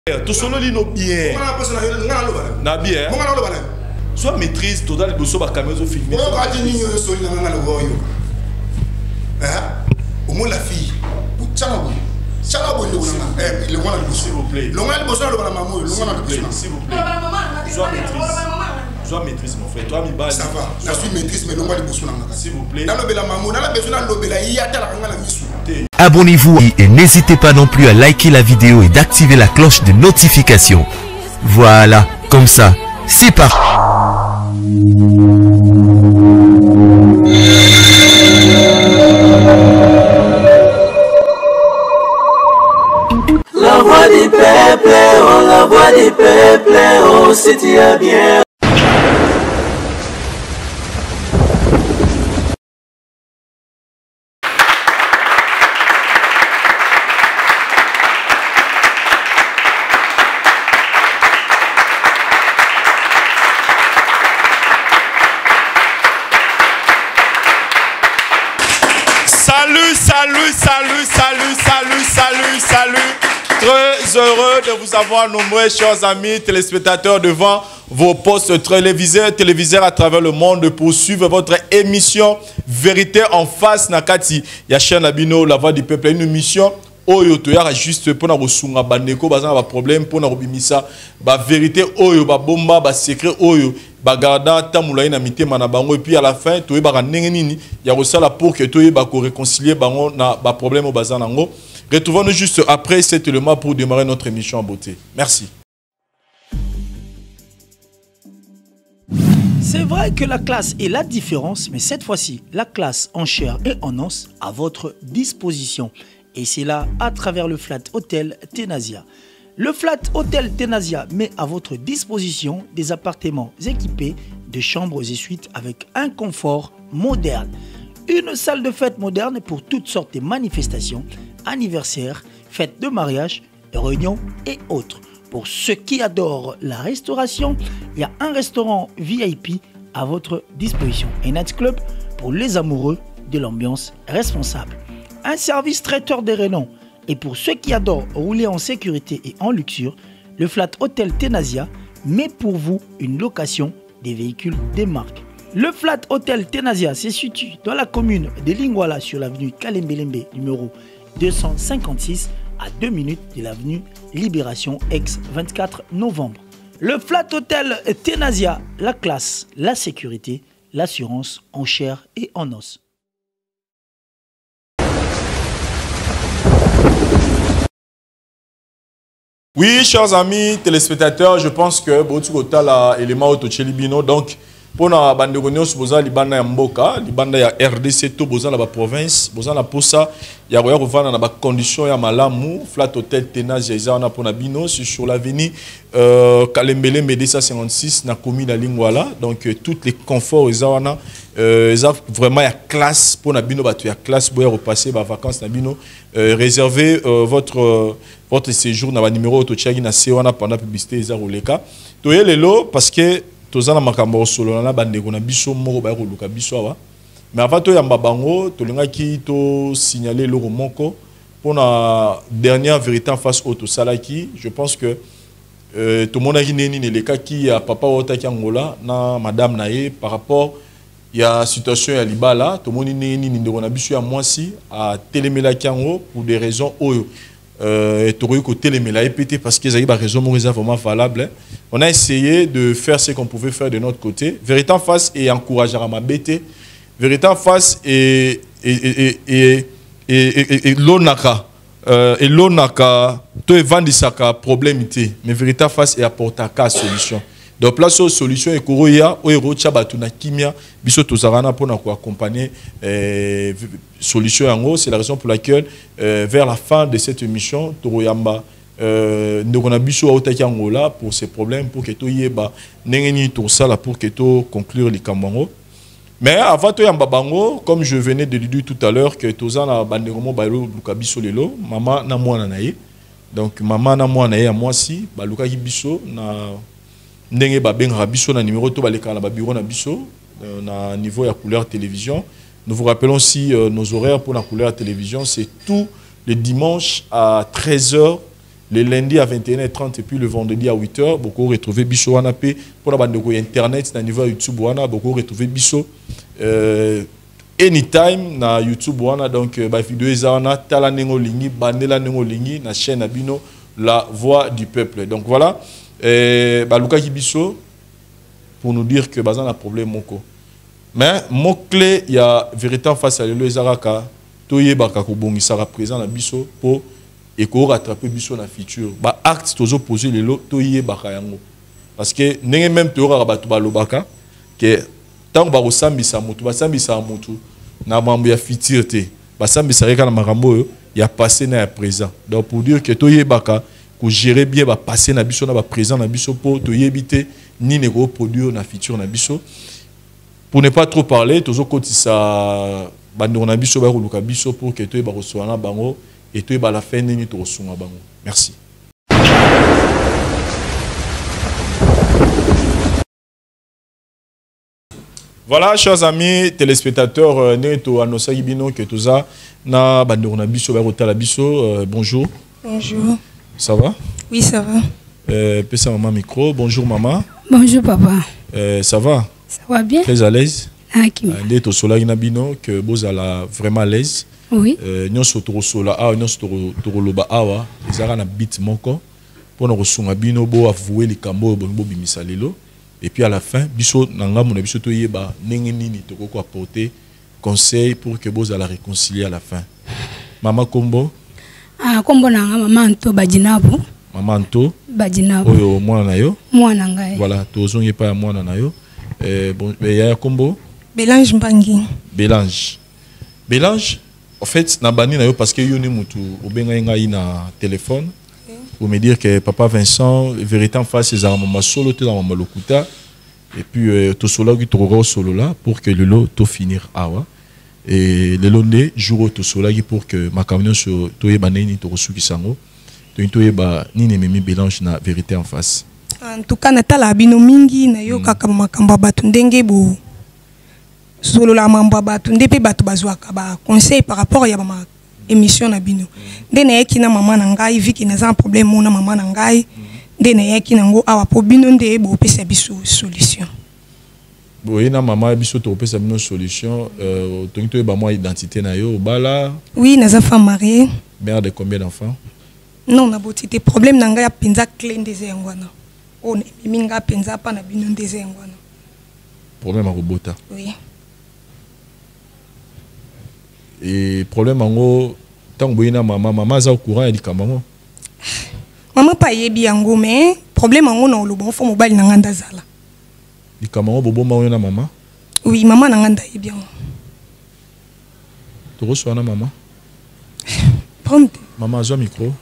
Tout solo lino bien. Na bien. Soit maîtrise totale de soba caméra filmé. Au moins la fille. S'il vous plaît. S'il vous plaît. Sois maîtrise mon frère. Toi mi base. Ça va. Je suis maîtrise mais l'ongle de s'il vous plaît. Abonnez-vous et n'hésitez pas non plus à liker la vidéo et d'activer la cloche de notification. Voilà, comme ça, c'est parti. La voix du peuple, oh la voix du peuple, oh si tu es bien. Salut. Très heureux de vous avoir nombreux, chers amis téléspectateurs, devant vos postes téléviseurs à travers le monde pour suivre votre émission Vérité en face. Nakati, Yachia Nabino, la voix du peuple, une émission oyo toyara juste pour na kosunga bandeko bazana ba problème pour na kobimisa ba vérité oyo ba bomba ba secret oyo ba garda tamula ina mitema na bango et puis à la fin toye ba ndenge nini ya kosala pour que toye ba ko réconcilier bango na ba problème au bazana ngo. Retrouvons-nous juste après cet élément pour démarrer notre émission en beauté. Merci. C'est vrai que la classe est la différence, mais cette fois-ci, la classe en chair et en os à votre disposition. Et c'est là à travers le Flat Hotel Tenasia. Le Flat Hotel Tenasia met à votre disposition des appartements équipés de chambres et suites avec un confort moderne. Une salle de fête moderne pour toutes sortes de manifestations, anniversaires, fêtes de mariage, réunions et autres. Pour ceux qui adorent la restauration, il y a un restaurant VIP à votre disposition. Un nightclub pour les amoureux de l'ambiance responsable. Un service traiteur de renom. Et pour ceux qui adorent rouler en sécurité et en luxure, le Flat Hotel Tenasia met pour vous une location des véhicules des marques. Le Flat Hotel Tenasia se situe dans la commune de Lingwala sur l'avenue Kalembelembe numéro 256 à 2 minutes de l'avenue Libération ex-24 novembre. Le Flat Hotel Tenasia, la classe, la sécurité, l'assurance en chair et en os. Oui, chers amis téléspectateurs, je pense que Botukota la élément autochelibino donc pour na bandegonyo suboza libanda ya mboka, libanda ya RDC to boza na ba province, boza na posa ya roya kovana na ba condition ya malamu, Flat Hotel Tenasia za na pona bino sur l'avenue Kalembele Medesa 56 na commune na Lingwala, donc tous les conforts ezana vraiment ya classe pour na bino batu ya classe boya repasser ba vacances na bino, réservez votre séjour na ba numéro autochagi na sewana pendant publicité eza roleka. Toye lelo parce que tozana makambo solo na bandeko na biso moko ba ko luka biso awa mais avant to yamba bango tolingaki to signaler loko moko pour la dernière vérité en face auto salaki. Je pense que tout le monde a neni le cas qui a papa ota ki Angola na madame nae par rapport il y a situation ya libala tout le monde neni ndeko na biso ya mwasi a telemela kiango pour des raisons oyo parce que ça raison vraiment valable. On a essayé de faire ce qu'on pouvait faire de notre côté. Vérité en face et encourager à ma bête. Vérité en face et l'onaka. Et l'onaka, tout est vendu ça problème. Mais vérité en face et apporter à solution. Donc, place aux solutions et Koroya, ou Erocha Batuna Kimia, Biso Tozarana pour nous accompagner solution en gros. C'est la raison pour laquelle, vers la fin de cette émission, Toroyamba, nous avons Biso Aotaki Angola pour ces problèmes, pour que tout y ait Nengeni Torsala, pour que tout conclure les Kambango. Mais avant tout Yamba Bango, comme je venais de le dire tout à l'heure, que Tozana Banderomo Bailo Lukabiso Lelo, maman na moi nanaye. Donc, maman na moi nanaye à moi si, Baluka Biso na. Ndenge ba benga biso na numéro to baleka na ba bureau na biso na niveau ya couleur télévision. Nous vous rappelons aussi nos horaires pour la couleur télévision, c'est tous les dimanches à 13h le lundi à 21h30 et puis le vendredi à 8h. Beaucoup retrouver Bisso Wanapé. Pour la bande de Internet, dans niveau YouTube, beaucoup retrouver Bisso. Anytime na YouTube wana donc ba vidéo ezana tala nengo lingi bandela nengo lingi na chaîne abino la voix du peuple. Donc voilà ba luka kibiso pour nous dire que bazan a problème moko. Mais mon clé il y a véritable face à le ezaraka toye baka ko bongi sera présent na biso pour et ko rattraper biso na futur. Ba acte tozo poser le lo toye baka yango. Parce que nenge même toyora ba to ba lobaka que tant ba osambisa mutu basambisa mutu na mambo ya futur te basambisa reka na makambo ya passé na ya présent. Donc pour dire que toyebaka ko gérer bien ba passé na biso na ba présent na biso pour toyebite ni ne ko produire na futur na biso. Pour ne pas trop parler tozo kotisa bando na biso ba ko luka biso pour que toyeba ko soana bango et toyeba la fin ni to sunga bango. Merci. Voilà, chers amis téléspectateurs, Neto Anosa Ibino que tout ça, na bandona biso ba biso. Bonjour. Bonjour. Ça va? Oui, ça va. Pesa maman micro. Bonjour maman. Bonjour papa. Ça va? Ça va bien. Très à l'aise. Neto Sola Inabino que vous allez vraiment à l'aise. Oui. Nyon sotoro sola ah nyon sotoro loba awa. Ezara na beat moko. Pour nous resunga bino bo avouer les cambo bo bimisa lelo. Et puis à la fin, biso nanga mon biso to yeba nenge nini to ko apporter conseil pour que vous allez réconcilier à la fin. Maman Kombo? Ah Kombo nanga maman Anto Badinabo. Maman Anto Badinabo. Oyo mwana na yo? Mwana ngai. Voilà, tozon ye pa mwana na yo. Bon ya Kombo? Bélange Mbangi. Bélange. Bélange en fait na bani na yo parce que yo ni mutu obenga ngai na téléphone. Pour me dire que papa Vincent, véritablement face ses armes, solo te dans ma lokuta et puis to solo qui trouvera solo là pour que le lot to finir awa et le lot ne jour to solo pour que ma camion sur to yeba nini to resu kisango to yeba nini memi Bélange na vérité en face. En tout cas natala bino mingi na yo kaka makamba batu ndenge bo solo la mamba batu ndepe batu bazwaka ba conseil par rapport ya mama émission na bino ndene yeki na mama na ngai viki na za problème na mama na ngai ndene yeki na ngo awa po bino nde bo pesa biso solution boye na mama biso to pesa bino solution to ngito ba moi identité na yo bala. Oui na za femme mariée. Mère de combien d'enfants? Non na botité problème na ngai ya penza clé ndeze ngwana on minga penza pa na bino ndeze ngwana problème à robota. Oui. Et problème en tant que maman za au courant et likamamo. Maman pas yebi yango mais problème en na lo bon fo mobile na nganda zala. Likamamo bobo ma na maman? Oui, maman na nganda yebi yango. Tu reçois na maman? Prompt. Maman zo micro.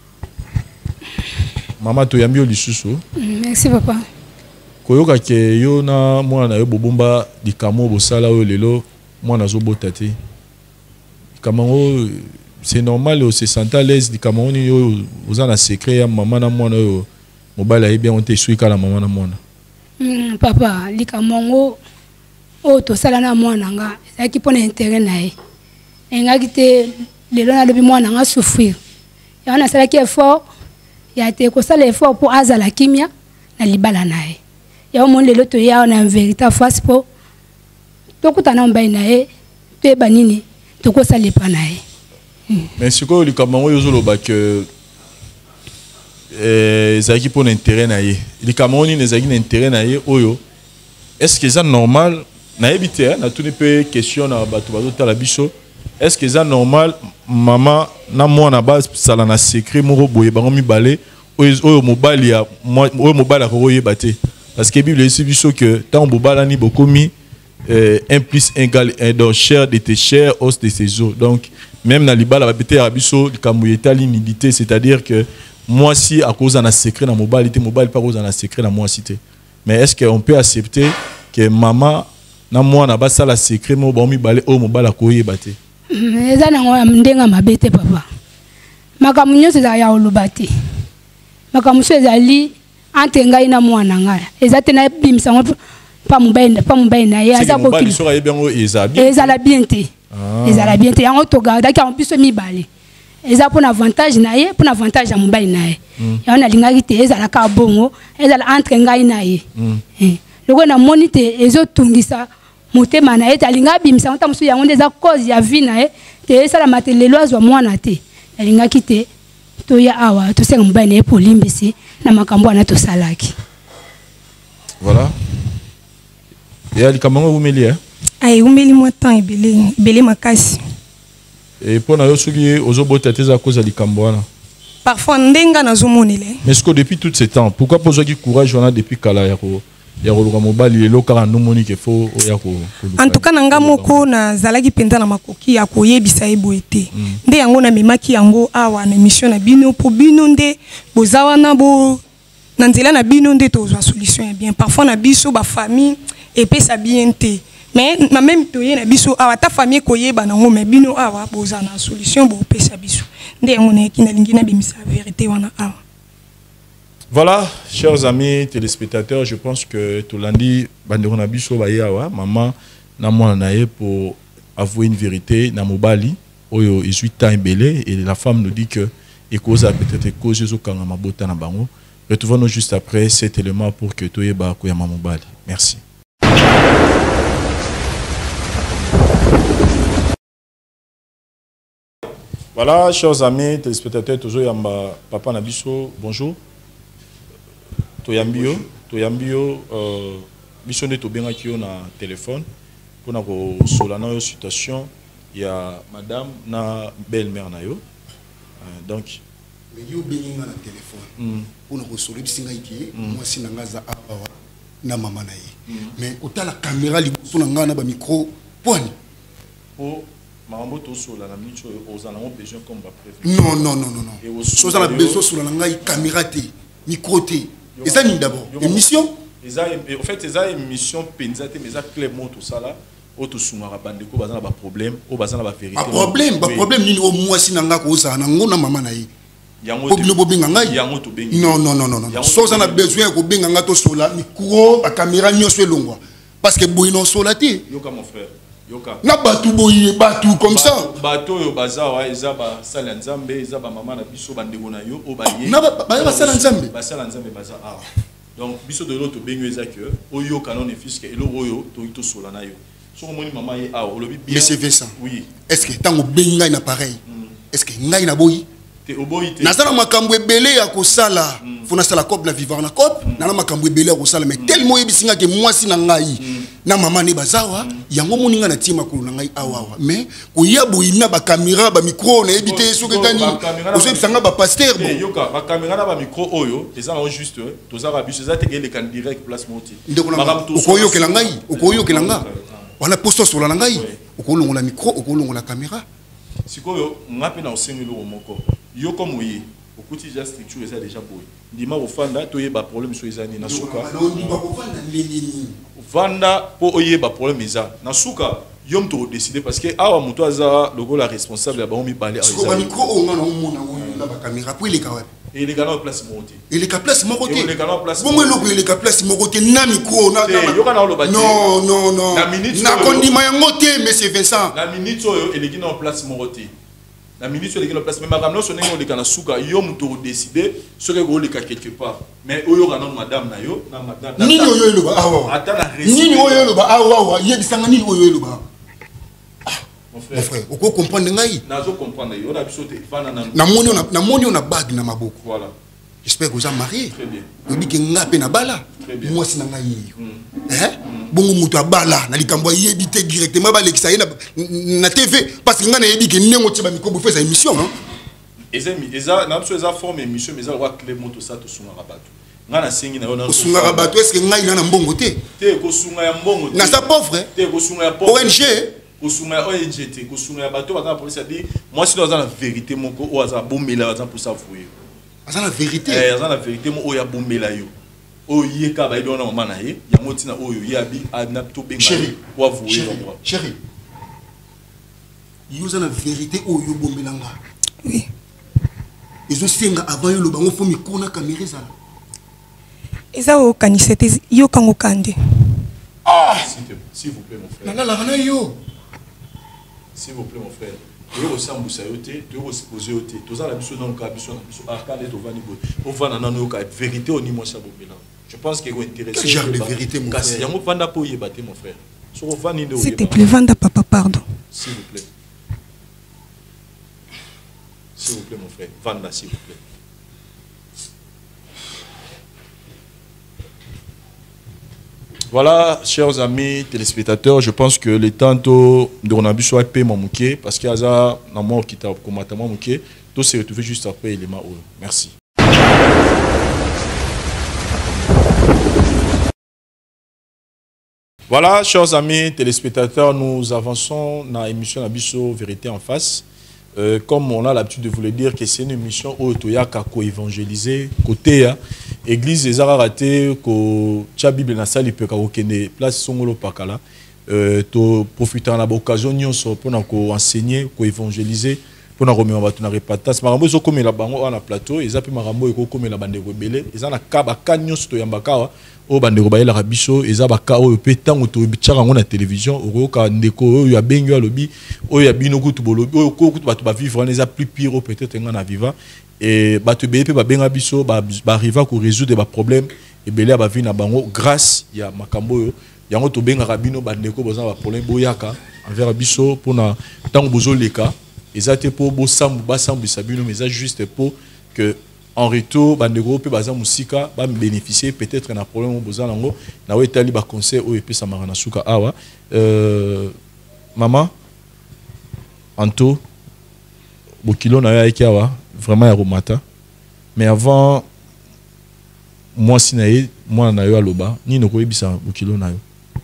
Maman to yambi lisusu. Merci papa. Koyoka ke yo na mwana yo bobomba likamo bosala yo lelo mwana zo botati. Cameroun, c'est normal, c'est senti à l'aise. Du Cameroun, vous avez un secret, maman na moi, mobile est bien, on te suit quand la maman na moi. Papa, le Cameroun, oh, tout ça là na moi nanga, c'est qui pone intérêt nae. Et nga qui te le lona depuis moi nanga souffrir. Et on a ça qui est fort, il a été comme ça l'effort pour azala kimia na libala nae. Et au moins le lot ya on a une véritable face pour. Donc tu as un bain nae, tu es banini. Mais ce que le Cameroun que les qui pour intérêt naie les Camerounais les qui intérêt naie oyo est-ce que c'est normal na éviter na tout ne peut question na bato bato la biso est-ce que c'est normal maman na moi na base sala na secret moko boye bango mi balé oyo mobile ya oyo mobile a ko yebate parce que Bible dit biso que tant mobile ni beaucoup mi 1 plus 1 égale 1 donc chair de tes chairs, os de ses os. Donc même dans l'ibala va péter abisso kamuyeta l'humidité, c'est-à-dire que moi si à cause d'un secret dans mobile pas cause d'un secret dans moi cité. Mais est-ce qu'on peut accepter que maman na moi na ba ça la secret mo ba mi balé au mobile a koye baté. Eza na ngo ndenga mabete papa. Makamunyo se ya olubate. Makamunyo se ali antenga ina mwana ngaya. Eza tena bimsa ngo pas mon bain na ya za ko kilo ezala bien te ezala bien te yango to ga daki en plus mi balé eza pour avantage na ye pour avantage ya mobali na ye ya na lingaki te ezala ka bongo ezala entre ngai na ye loko na moni te ezotungisa motema na ye talinga bimisa nta musu yango ndeza cause ya vie na ye te esala matelelo azwa mwana te alingaki te toya awa tosenga mobali na ye pour limbisi na makambo wana tosalaki. Voilà. Et ali kamango umeli ay umeli mo temps ebele makasi. Et pour na yo soki ozobota teza cause ali kambwana. Parfois ndenga nazomonele. Mais est-ce que depuis tout ce temps, pourquoi poser qui courage on a depuis kala ya ko mobali lelo kala no moni ke fo ya ko. En tout cas nanga moko na zalaki penza na makoki ya koyebisa ebo ete. Nde yango na memaki yango awa na mission na bino po bino nde bozawa na bo na nzela na bino nde tozwa solution ya bien. Parfois na biso ba famille epesa bien te. Mais même toye na biso awa ta famille koyeba nango mais bino awa boza na solution bo pesa biso. Nde yango na kina lingina bimisa vérité wana awa. Voilà, chers amis téléspectateurs, je pense que tout lundi, Bandero Biso Bayawa, maman, na moi nae pour avouer une vérité, na mobali, oyo 18 ans belé, et la femme nous dit que et cause a peut-être cause zo kanga mabota na bango. Retrouvons-nous juste après cet élément pour que toye ba ko ya mobali. Merci. Voilà, chers amis téléspectateurs, toujours yamba papa na biso, bonjour. Toyambio, biso nde tobenga kio na téléphone pour na ko solana yo situation ya madame na belle-mère na yo. Donc mais yo benga na téléphone pour na ko soler bisinga iki moi sinanga za awa na mama na ye. Mais otala caméra liboso na nga na ba micro poni. Po mambo to sola na micho ozana mo besoin comme ba prévu. Non. Soza na besoin sola na nga caméra te, micro te. Et ça, d'abord, émission. En fait, c'est une émission pensée, mais ça, clairement, tout ça là, auto soumara bandeko, bazana ba problème, au bazana ba vérité. Pas problème, ni au moins si nanga ko ça, nango na mama na yi. Yango to benga. Non. So ça na besoin ko benga nga to sola, micro, ba caméra nyoso elongwa. Parce que boy non sola te. Yoka mon frère. Yoka. Na batu boy, batu comme ça. Bato yo bazawa, eza ba sala nzambe, eza ba mama na biso bandeko na yo, o ba ye. Na ba sala nzambe. Ba sala nzambe baza ah. Donc biso de l'autre bengo eza que oyo canon et fisque et lo oyo to sola na yo. So moni mama ye ah, o lobi bien. Monsieur Vincent. Oui. Est-ce que tango benga na pareil? Est-ce que ngai na boy? Te oboyite. Na sala makambo ebele ya ko sala. Fona sala cop na vivre na cop. Na makambo ebele ya ko sala mais tellement yebisinga ke moi si na ngai. Na mama ne bazawa yango moninga na tima ko na ngai awawa mais ko yabo ina ba caméra ba micro na ebité soketani ozo bisanga ba pasteur bon yoka ba caméra na ba micro oyo eza na juste to za rabis eza te le kan direct place moti okoyo ke la nga wana posto sola na ngai okolongola micro okolongola caméra sikoyo ngapi na osengelo moko yo comme oyi okuti ja structure eza déjà boy ndima ofanda to yeba problème so ezani na suka vanda po oyeba problème eza na suka yom to décider parce que awa muto aza logo la responsable ya ba mi parler avec ça micro on a mona na ba caméra pour les kawa et les gars en place monté et les place monté et les gars en place bon moi logo les place monté na micro na non la minute na kondima yango te monsieur Vincent la minute oyo et les gars en place monté la minute sur les place mais madame non sonné on les kana suka yom to décider ce que go le quelque part mais oyo kana madame na yo na madame nini oyo lo ba awa atala nini oyo lo ba awa yebisanga nini oyo lo ba mon frère oko comprendre ngai nazo comprendre yo na biso te fana na moni on a bague na maboko voilà j'espère que vous êtes marié très bien obi ke ngape na bala moi si na ngai bongo mutu abala na likambo yebité directement ba lekisa na TV parce que ngana yebi ke nengo tiba mikobo fait sa émission non eza na biso eza forme émission mais eza roi clé moto ça to sunga rabato ngana sengi na yo na sunga rabato est-ce que ngai na mbongo te ko sunga ya mbongo na sa pauvre te ko sunga ya pauvre ONG kosunga ONG te kosunga ya bato bazana police a dit moi si dans la vérité moko o aza bombela bazana pour s'avouer aza la vérité aza la vérité mo o ya bombela yo o yeka ba idona mama na ye ya motina oyo yabi na to benga o avouer chérie yo aza la vérité o yo bombelanga oui ils ont senga avant yo lo bango fo mikona caméra ça eza o kanisete yo kango kande s'il vous plaît mon frère la yo s'il vous plaît mon frère tu es aussi en boussayoté, tu es aussi posé au thé. Tous en la dans le cas, on va dans nos cas, vérité au niveau de je pense qu'il est intéressant. Quel genre de vérité, mon frère? Mon frère. S'il te plaît, Vanda, papa, pardon. S'il vous plaît. S'il vous plaît, mon frère. Vanda, s'il vous plaît. Voilà, chers amis téléspectateurs, je pense que le temps de Ronabu soit payé mon mouké parce qu'il y a un mort qui t'a commenté mon mouké. Tout s'est retrouvé juste après l'élément. Merci. Voilà, chers amis téléspectateurs, nous avançons dans l'émission Abisso Vérité en face. Comme on a l'habitude de vous le dire, que c'est une émission où il y a évangéliser côté église des arts ratés, que la Bible na sali peut qu'aucune place songolo pakala, to profiter de l'occasion pour enseigner, pour évangéliser, pour nous remettre dans repatas. Marambo zo comme la bango on a plateau, ils appellent marambo eko comme la bande rebelle, ils en a kaba kanyo sto yambaka o bande rebelle la biso, ils a baka o pe tango to bichara ngona télévision, o ka ndeko o ya bengo ya lobi, o ya bino kutu bolobi, o ko kutu batu ba vivre les a plus pire peut-être ngana vivant et batu be pe ba benga biso ba arriver ko résoudre des problèmes et belé ba vie na bango grâce ya makambo yo yango to benga rabino bandeko boza ba problème boyaka envers biso pour na tango bozo leka. Exactement pour bosambu basambu sabino mais ça juste pour que en retour bandego pe baza musika ba bénéficier peut-être un problème boza nango na wetali ba conseil o epe samara na suka awa maman Anto bokilo na ya awa vraiment ya romata mais avant moi sinaye moi na yo aloba ni no ko ebisa bokilo na yo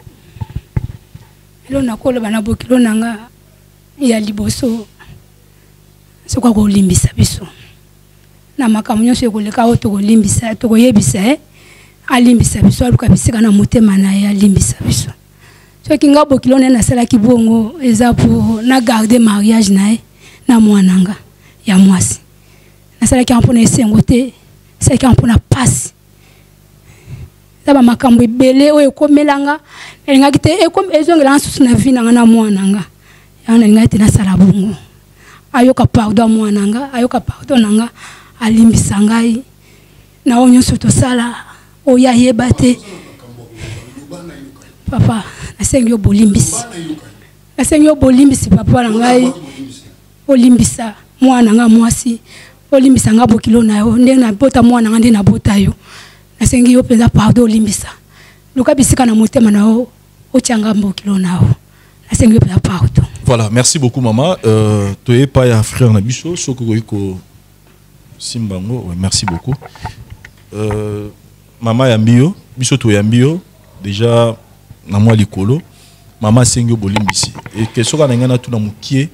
lo na ko loba na bokilo nanga ya liboso c'est quoi qu'on limbisa biso na makambo nyonso ekoleka o tokolimbisa tokoyebisa alimbisa biso aluka bisika na motema na ye alimbisa biso soki nga bokilo nene nasalaki bongo eza po na garder mariage na ye na mwananga ya mwasi nasalaki mpona esengo te nasalaki mpona pasi eza bamakambo ebele oyo ekomelanga nalingaki te ezongela nsusu na vi nanga na mwananga yango nalingaki te nasala bongo ayoka pardon mwananga ayoka pardon nanga alimbisa ngai na onyo soto sala oya yeba te papa nasengi yo bolimbisi nasengi yo bolimbisi papa na ngai olimbisa mwananga mwasi olimbisa nga bokilo na yo nde na bota mwananga nde na bota yo nasengi yo penza pardon olimbisa luka bisika na motema na yo otianga bokilo na yo nasengi yo penza pardon. Voilà, merci beaucoup maman. Tu es pas un frère Nabiso, Soko Simbango, ouais, merci beaucoup. Maman Yambio, Biso to Yambio, déjà na moi likolo, maman Sengyo Bolimbisi. Et que ce qu'on a tout dans mon pied,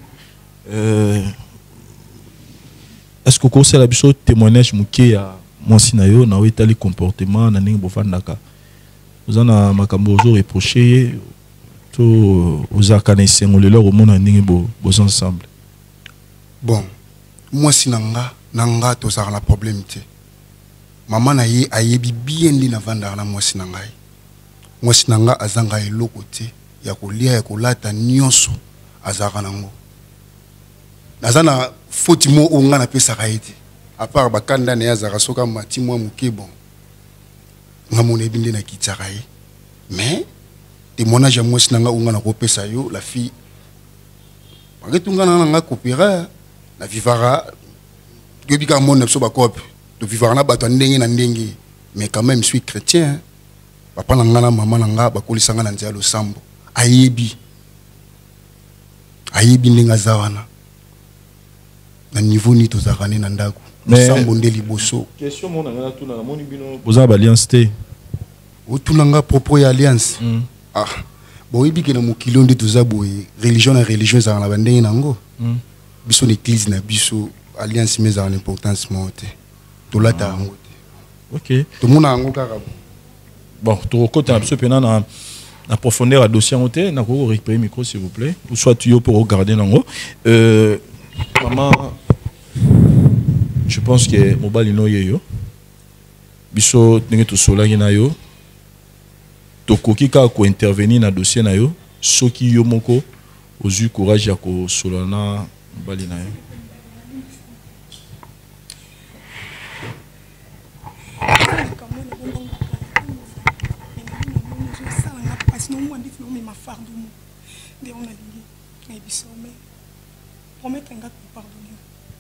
est-ce que vous avez un témoignage mouké à mon sinayo, na wetali comportement, na ning bofandaka. Vous en avez makambo reproché. Aux arcanes on les leur au monde en ensemble. Bon, moi si nanga to ça la problème te. Maman na ye ayebi bien li na vanda na moi si nanga. Moi si nanga azanga eloko te ya kolia ya kolata nyonso azaka nango. Nazana foti mo onga na pesa kaiti. À part bakanda na azaka soka mati moi muke bon. Ngamone binde na kitsakai. Mais témoignage à moi si nanga unga na kopesa yo la fille baketunga na nanga kopera la vivara gebika mon so ba cop to vivara na bato ndenge na ndenge mais quand même je suis chrétien papa nanga na maman nanga bakolisanga na nzela losambo ayebi ndinga zawana na niveau ni to zakane na ndako losambo ndeli boso question mon nanga tuna na moni bino boza ba alliance te otunanga propos ya alliance. Ah, bon, il y a des gens qui ont religion et religion dans la bande nango. Biso l'église na biso alliance mais en importance monte. Tout là ta ngote. OK. Tout monde a ngo karabo. Bon, tout côté na biso pena na profondeur à dossier monte, na ko récupérer micro s'il vous plaît ou soit tu pour regarder nango. Maman je pense que mobile no yeyo. Biso ndenge to sola na yo. Tokoki ka ko intervenir na dossier na yo soki yo moko ozu courage ya ko solana Balina. Promettre un gars de pardonner.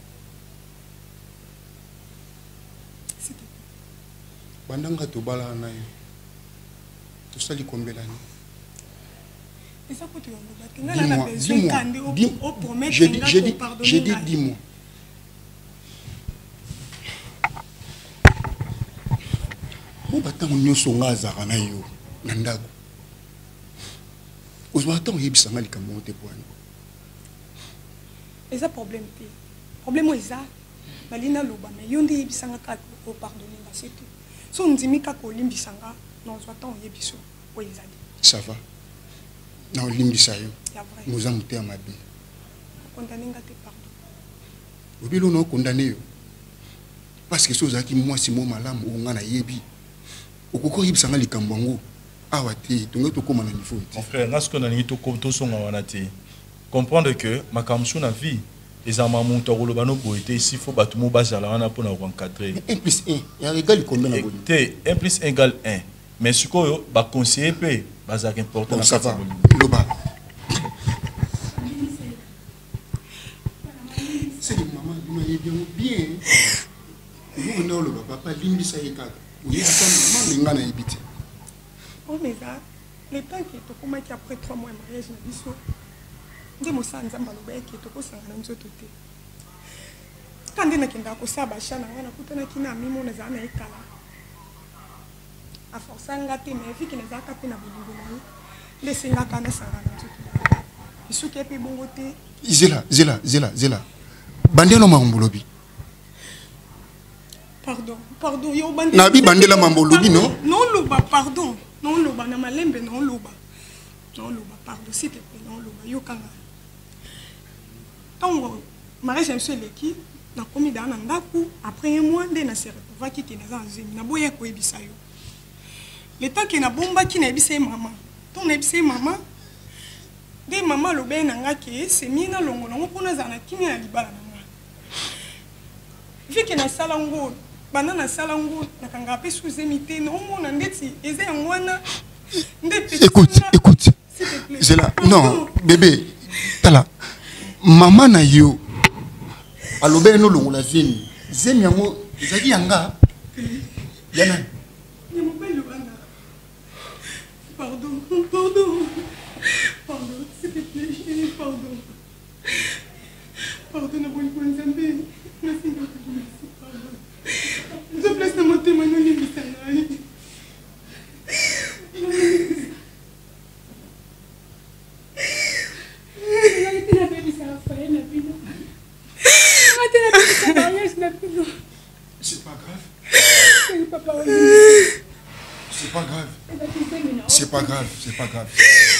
Bandanga to bala na yo. To sali combien d'années? Et ça peut te dis-moi. J'ai dit dis-moi. Bon batango nyoso nga azaka na yo na ndako. Ozwa tango yebisanga likambo te poani. Et ça problème te. Problème est ça. Malina loba mais yondi yebisanga ka ko pardonner là c'est tout. So ndimi ka ko limbisanga non ozwa tango yebiso o ezali. Ça va. Na olimbisa yo. Nous avons été à ma vie. Condamné nga te pardon. Obilo no condamné yo. Parce que soza ki moi si mo malamu nga na yebi. Okoko yebisanga likambo ngo. Awa te tonga to koma na niveau. Mon frère, ngasko na ngi to to songa wana te. Comprendre que ma kamsu na vie les amamou to rolo bano boité ici faut battre mo bazala wana pour na encadrer. 1 plus 1 ya égal combien na boli? Te 1 plus 1 égale 1. Mais ce que ba conseiller pe bazak important na ça va. Loba. C'est maman nous bien. Nous on le papa limbisa yekaka. Oui ça maman nga na yebite. Oh mais ça le temps qui to comment qui après 3 mois mariage na biso. Ndi musanza mbaloba yake to ko sangana nzoto te. Kandi na kinda ko saba shana ngana kutana kina mimo na zana ekala. A forçanga te mais fiki na zaka pe na bulungu na yo. Lesenga kana sangana nzoto. Isuke pe bongo te. Zela. Bandela mambolobi. Pardon, yo bandela. Na bi bandela mambolobi non? Non loba, pardon. Non loba na malembe non loba. Non loba, pardon, s'il te plaît, non loba. Yo kanga. Tango mariage monsieur leki na komi dans ndaku après un mois de na se retrouva ki na zanzemi na boya ko ebisa yo. Le temps que na bomba ki na ebisa maman. Ton na ebisa maman. De maman lo be na ngaki c'est mina longo longo pona zana kimi na libala na nga. Viki na salango bana na salango na kanga pe sous-émité non mona ndeti eza ngwana ndeti. Écoute. C'est là. Non, bébé. Tala. Maman na yo. Alobe no longo la zemi. Zemi yango zaki yanga. Yana. Ni mo belle bana. Pardon, s'il te plaît, pardon. Pardon, na boni konzambe. Merci beaucoup. Pardon. Je place na motema no ni bisana. C'est pas grave. C'est pas grave.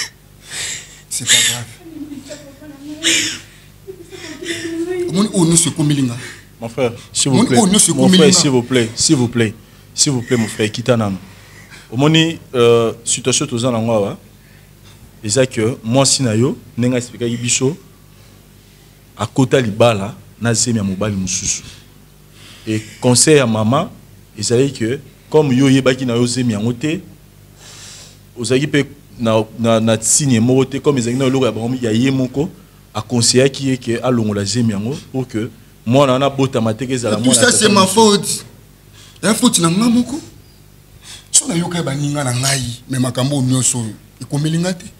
Mon frère, s'il vous plaît, mon frère, Kitanam. Au moni situation tous en angwa. Et ça que moi sinayo nenga expliquer biso à côté libala na zemi ya mobali mususu. Et conseil à maman, et ça dit que comme yo yebaki na yo zemi yango te, ozaki pe na signe moté comme ezaki na loko ya baromi ya yemoko a conseiller qui est que alongo la zemi yango pour que moi na bota mateke za la moi. Tout ça c'est ma faute. La faute na ngamoko. So na yoka ba ninga na ngai mais makambo nyonso ikomelinga te.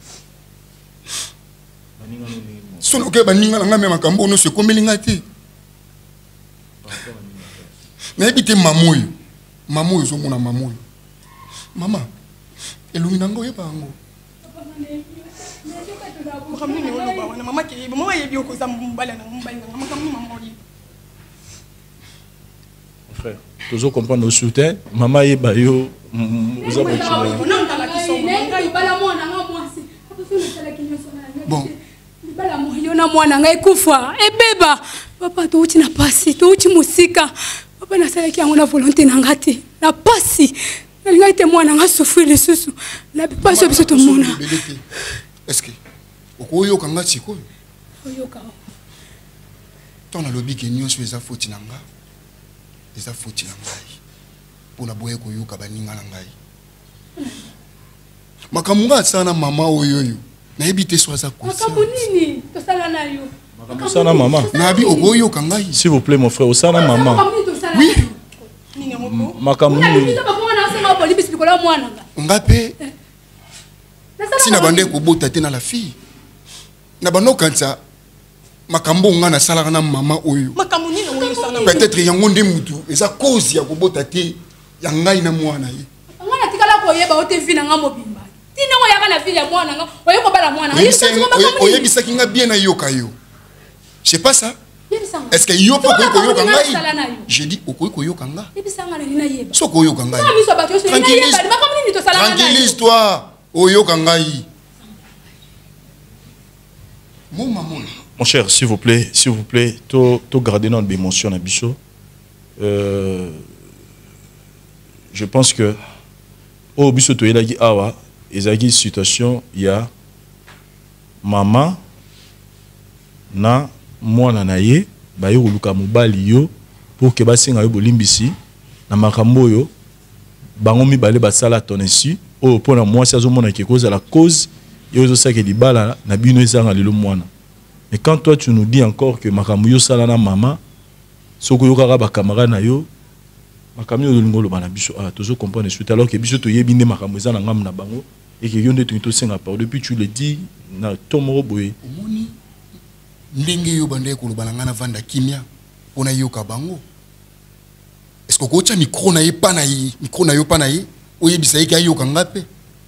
So na yoka ba ninga na ngai mais makambo nyonso ikomelinga te. Mais habite mamoyo. Mamoyo zo mona mamoyo. Mama. Elumina ngo yeba ngo. Maman qui maman yebi okoza mbala na mbala na maman frère, toujours comprendre nos soutiens. Maman et Bayo, vous avez bon. Papa, tu n'as pas si, tu musika. Papa, na sala ki ngona volonté nangati. Na pasi. Na ngati moi na souffrir les sous. Na pas so biso to mona. Est-ce que okoyo kanga chiko? Oyoka. Tant na lobby que nyonso eza foti na nga. Eza foti na ngai. Pona boye ko yoka baninga na ngai. Makamunga sana mama oyoyo. Na ebite swaza ko. Makabunini to sala na yo. Osana maman. Nabi ogoyo kangai. S'il vous plaît mon frère, osana maman. Oui. Makamuni. Ngape. Si na bande ko bota te na la fille. Na bando kanza makambo nga na sala na mama oyo. Makamuni na oyo sana. Peut-être yango nde mutu eza cause ya ko bota te ya ngai na mwana ye. Ngana tikala ko yeba o te vina nga mobimba. Tina ngo yaka na fille ya mwana nga, oyo ko bala mwana. Oye bisaki nga bien na yoka yo. Je sais pas ça. Est-ce que yo faut ko yoka ngai? Je dis ko yoka nga. So ko yoka ngai. Tranquillise-toi. Oyoka ngai. Mon maman. Mon cher, s'il vous plaît, to garder notre émotion à biso. Je pense que au biso to yelaki awa, ezaki situation ya maman na mwana na ye ba yo luka mobali yo pour que basinga yo bolimbisi na makambo yo bango mibale basala ton insu o pona moi ça zo mona ke cause la cause yo zo sa ke libala na bino ezanga lelo mwana. Mais quand toi tu nous dis encore que makambo yo sala na maman soko yo kaka ba camarade na yo makambo yo lingolo bana biso ah tozo comprendre suite alors que biso to yebi ne makambo ezana ngam na bango et que yo ndeto to senga par depuis tu le dis na tomoro boye omoni ndenge yo bande ko lobana ngana vanda kimia ona yo ka bango. Est-ce que ko cha micro na ye pa na ye micro na yo pa na ye oyebisa ye ka yo ka ngape?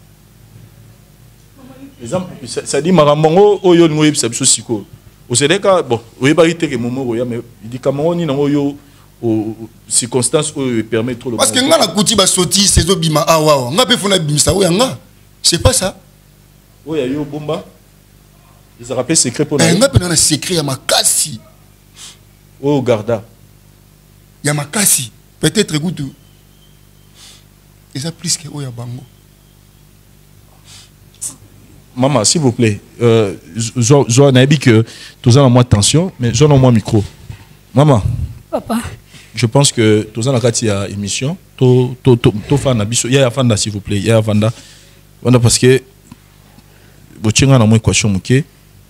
Exemple ça dit makambo oyo ngo yebisa biso siko o sedeka bon oyeba ite ke momo oya mais dit kamango ni nango yo aux circonstances où permet trop le parce que nga na kuti ba soti sezo bima awa ngape fona bimisa oya nga c'est pas ça oya yo bomba ils rappellent secret pour nous ngape na secret ya makasi o garda ya makasi peut-être goût et ça plus que oya bango. Maman, s'il vous plaît, je n'ai dit que tous en moins tension, mais j'en ai moins micro. Maman. Papa. Je pense que tous en a émission. To fan abiso. Il y a fanda s'il vous plaît. Il y a fanda. Voilà parce que vous tiens en moins question muké.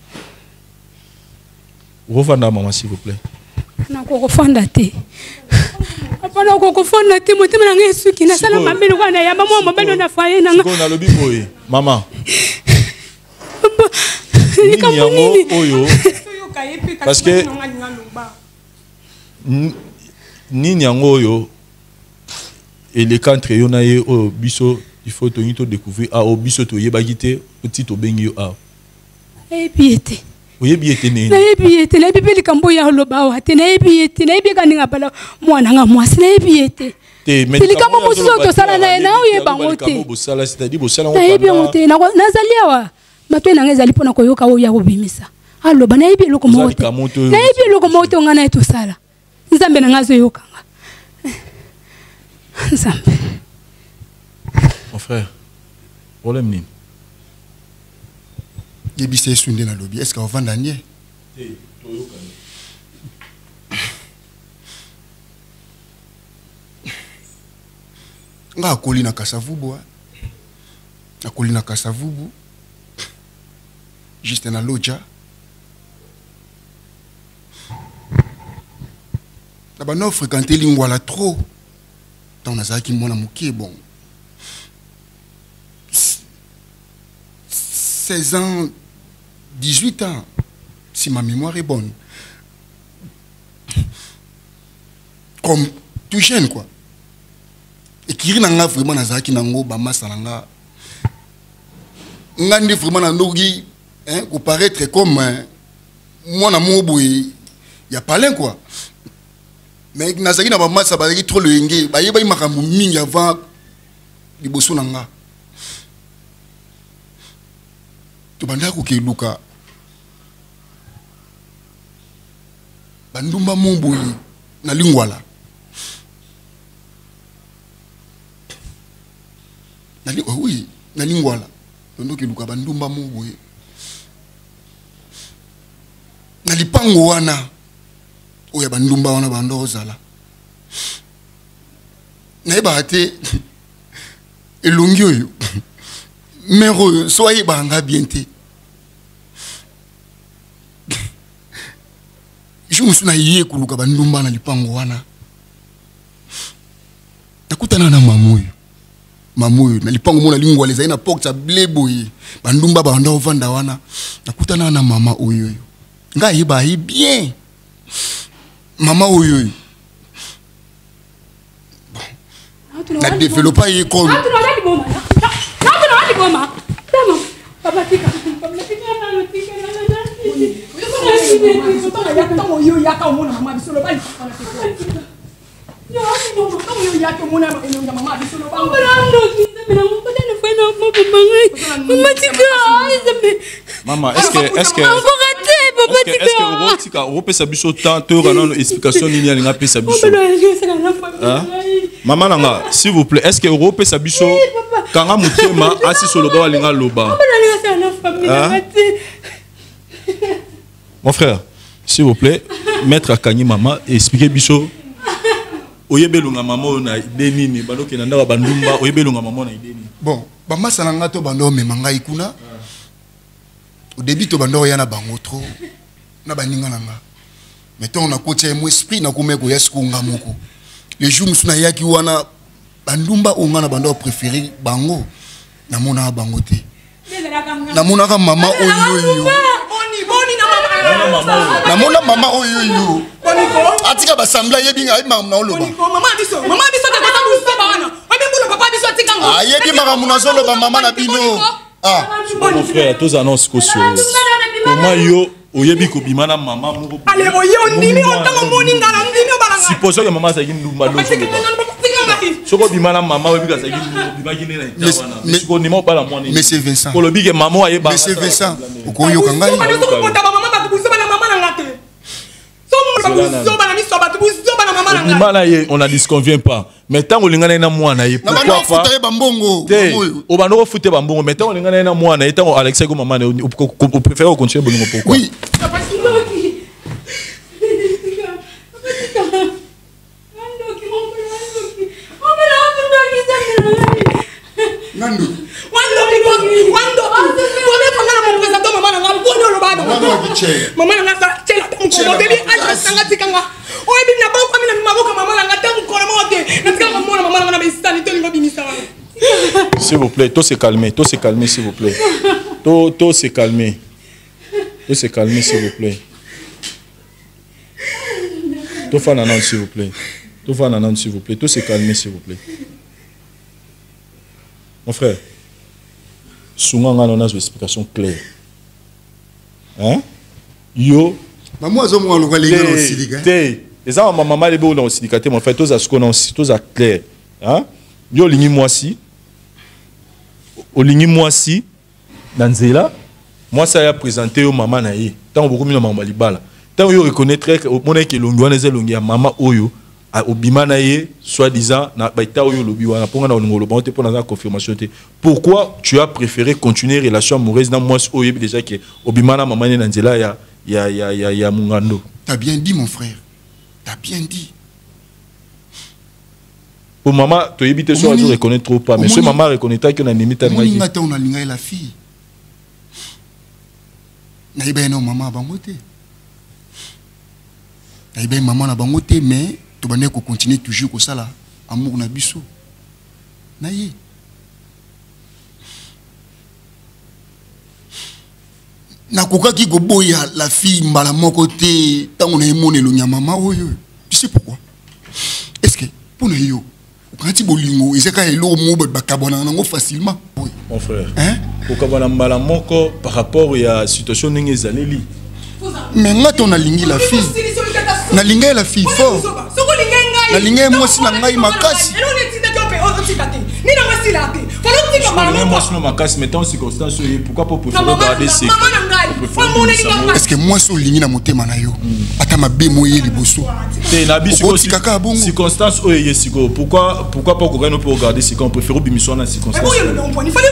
Refanda maman s'il vous plaît. Na ko fanda te. Papa na ko fanda te mo te na ngesu ki na sala mambelo kwa na yamba mo mambelo na faye na nga. Siko na lobi boy. Maman. Nini yango oyo parce que nini yango oyo et les contre yo na ye o biso il faut to découvrir a o biso to yebaki te petit to bengi yo a ebiete oyebiete ne na ebiete na bibeli kambo ya loba wa te na ebiete na ebieka ninga bala mwana nga mwasi na ebiete te mais kama muso to sala na na oyeba ngote c'est-à-dire bo sala na ebiete ngote na nazalia wa matwe na ngeza lipo na koyoka o ya kobimisa aloba na ebi loko mote na ebi loko mote ngana eto sala nzambe na ngazo yokanga nzambe. Mon frère problème nini yebisa sunde na lobi est-ce que on va ndanie nga akoli na kasavubu akoli na kasavubu juste na loja na ba no fréquenter lingwala trop tant nazaki mona mukie bon 16 ans 18 ans si ma mémoire est bonne comme tout jeune quoi et qui n'a vraiment nazaki nango ba masalanga ngandi vraiment na ndogi hein pour paraître comme moi na mobo il y a pas l'un quoi mais nazaki na ba masa ba trop le ngé ba yeba makambo mingi avant liboso nanga to banda ko ke luka bandumba mobo na lingwala oui na lingwala tondo ke luka bandumba mobo na lipango wana oya bandumba wana bando ozala nayeba te elongi oyo mère oyo so ayebanga bien te je musu na ye kuluka bandumba na lipango wana nakutana na mamu oyo na lipango mona lingwa lezali na porte ya bleboye bandumba bando ovanda wana nakutana na mama oyo nga yeba ye bien mama oyo na développer ye comme Maman, est-ce que on peut s'abuser tant de explication linéaire n'a pas s'abuser. Maman nanga, s'il vous plaît, est-ce que on peut s'abuser quand on mutema assis sur le bas linga loba. Mon frère, s'il vous plaît, maître Akani maman expliquez biso. Oyebelunga maman na ideni balo ke nanda bandumba oyebelunga maman na ideni. Bon, bama salanga to bando me manga ikuna. Au début to bando yana bango trop na baninga nanga. Mettons na kotia mo esprit na komeko yesku ngamoko. Les jours musuna yaki wana bandumba onga na bando préféré bango na mona bango te. Na mona ka mama oyo. Na mona mama oyo. Atika basambla yebinga mama na oloba. Mama biso te kota musoba wana. Obi mbulo papa biso atika ngo. Ah yebi maka muna zolo ba mama na bino. Ah, mon frère, tous annonces caution. Comment yo oyebi ko bimana mama moko. Allez oyo ndimi otango moninga na ndimi obalanga. Supposons que maman sa gindu mbalo. Soko bimana mama oyebi ka sa gindu bimagine na itawana. Mais soko nima opala mwana. Monsieur Vincent. Ko lobi ke maman ayeba. Monsieur Vincent. Okoyo kangai. On a dit ce qu'on vient pas. Mais tant qu'on lingana na mwana ye pourquoi pas? On va nous foutre bambongo. Mais tant qu'on lingana na mwana ye tant Alexis comme maman on préfère continuer bongo pourquoi? Oui. Nando. S'il vous plaît, tout se calmer, s'il vous plaît. Tout se calmer. Tout se calmer, s'il vous plaît. Tout fan anan, s'il vous plaît. Tout fan anan, s'il vous plaît. Tout se calmer, s'il vous plaît. Mon frère, souvent on a une explication claire. Hein? Yo. Maman zo mo loka linga no silika. Les gens maman les beaux dans syndicaté mon frère tous à ce qu'on tous à clair. Hein? Yo lingi moi si. Olingi moi si dans Zela. Moi ça a présenté au maman na ye. Tant beaucoup mi na maman libala. Tant yo reconnaître que mon que longi wana zelongi maman oyo obima na ye soi-disant na baita oyo lobi wana ponga na ngolo ba te pour na confirmation te. Pourquoi tu as préféré continuer relation amoureuse dans moi oyo déjà que obima na maman na Nzela ya mungando. T'as bien dit mon frère. T'as bien dit. Pour maman, tu évites sur je reconnais trop pas mais ce maman reconnaît que na limite na ngai. On a linga la fille. Na ibe no maman bangote. Na ibe maman na bangote mais tu vas continuer toujours comme ça là amour na biso. Na ye. Na kokaki goboya la fille mbala moko te tango na emone lo nya mama oyo. Tu sais pourquoi? Est-ce que pour na yo quand tu bolingo ezeka elo mo ba kabona nango facilement. Mon frère. Hein? Ko kabona mbala moko par rapport ya situation ningi zaleli. Mais nga ton alingi la fille. Na linga la fille fort. Na linga moi si na ngai makasi. Pourquoi pas préférer regarder c'est est-ce que moi so lingi na motema na yo ata mabe moye liboso te na biso circonstance oye siko pourquoi pas qu'on peut regarder c'est qu'on préfère bimission na circonstance il fallait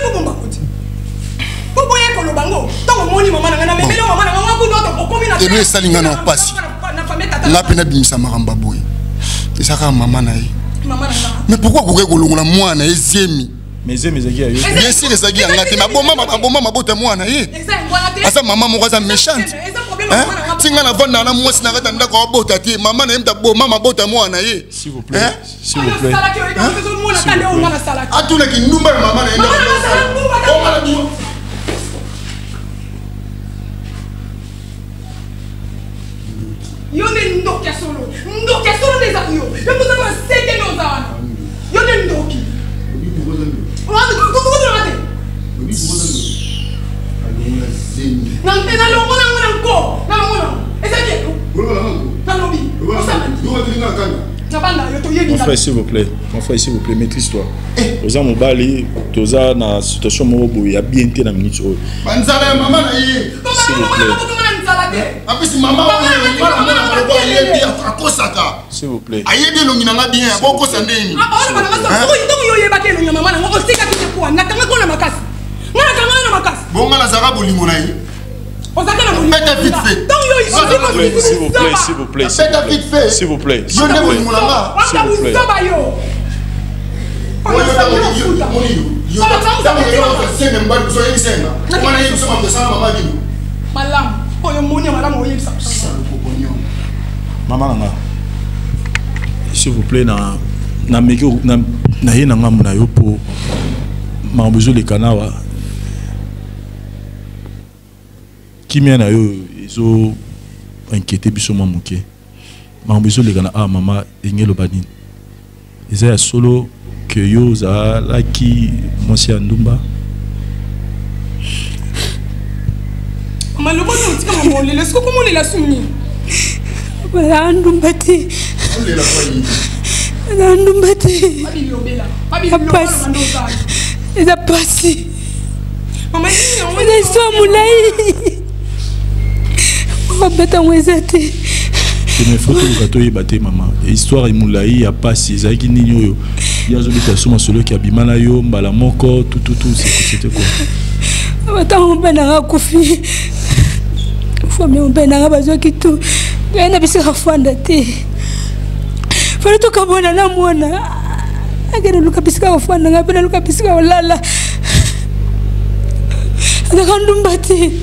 et nous salinga na passe nga pena bimisa maramba boy ezaka mama na ye mais pourquoi koke kolongola mwana ezemi mais ezaki ayo bien sûr ezaki yanga te maboma mabota mwana ye asa mama moko aza méchante tinga na vanda na mwasi na kata ndako abota te mama na ye mta boma mabota mwana ye s'il vous plaît s'il vous plaît atuna ki ndumba ya mama na ye Yone ndokia solo des avions. Je vous avons séqué nos ânes. Yone ndoki. Mon frère, s'il vous plaît, maîtrise-toi. Aux hommes Bali, tous à la situation où il y a bien été dans la minute. S'il vous plaît. S'il vous plaît. S'il vous plaît. Maman, s'il vous plaît, qui m'a ils ont inquiété biso mamuke mambezo le kana mama engelo badini ezaya solo que yo za laki mosi andumba malobo no tika mamole le siko komole la sumi wala andumbati andumbati abiyobela eza pasi mama ni on eza histoire mulai bata mwezate mais faut que tu baté maman histoire imulai ya pasi zaki nini oyo yazo bita soma solo ki abimana yo mbala moko tout c'était quoi bata mbena ngakufi fami mbena ngabazo kitu yana bisika fanda te fala to kabona na mwana agera luka bisika fanda ngapena luka bisika olala ndakandumbati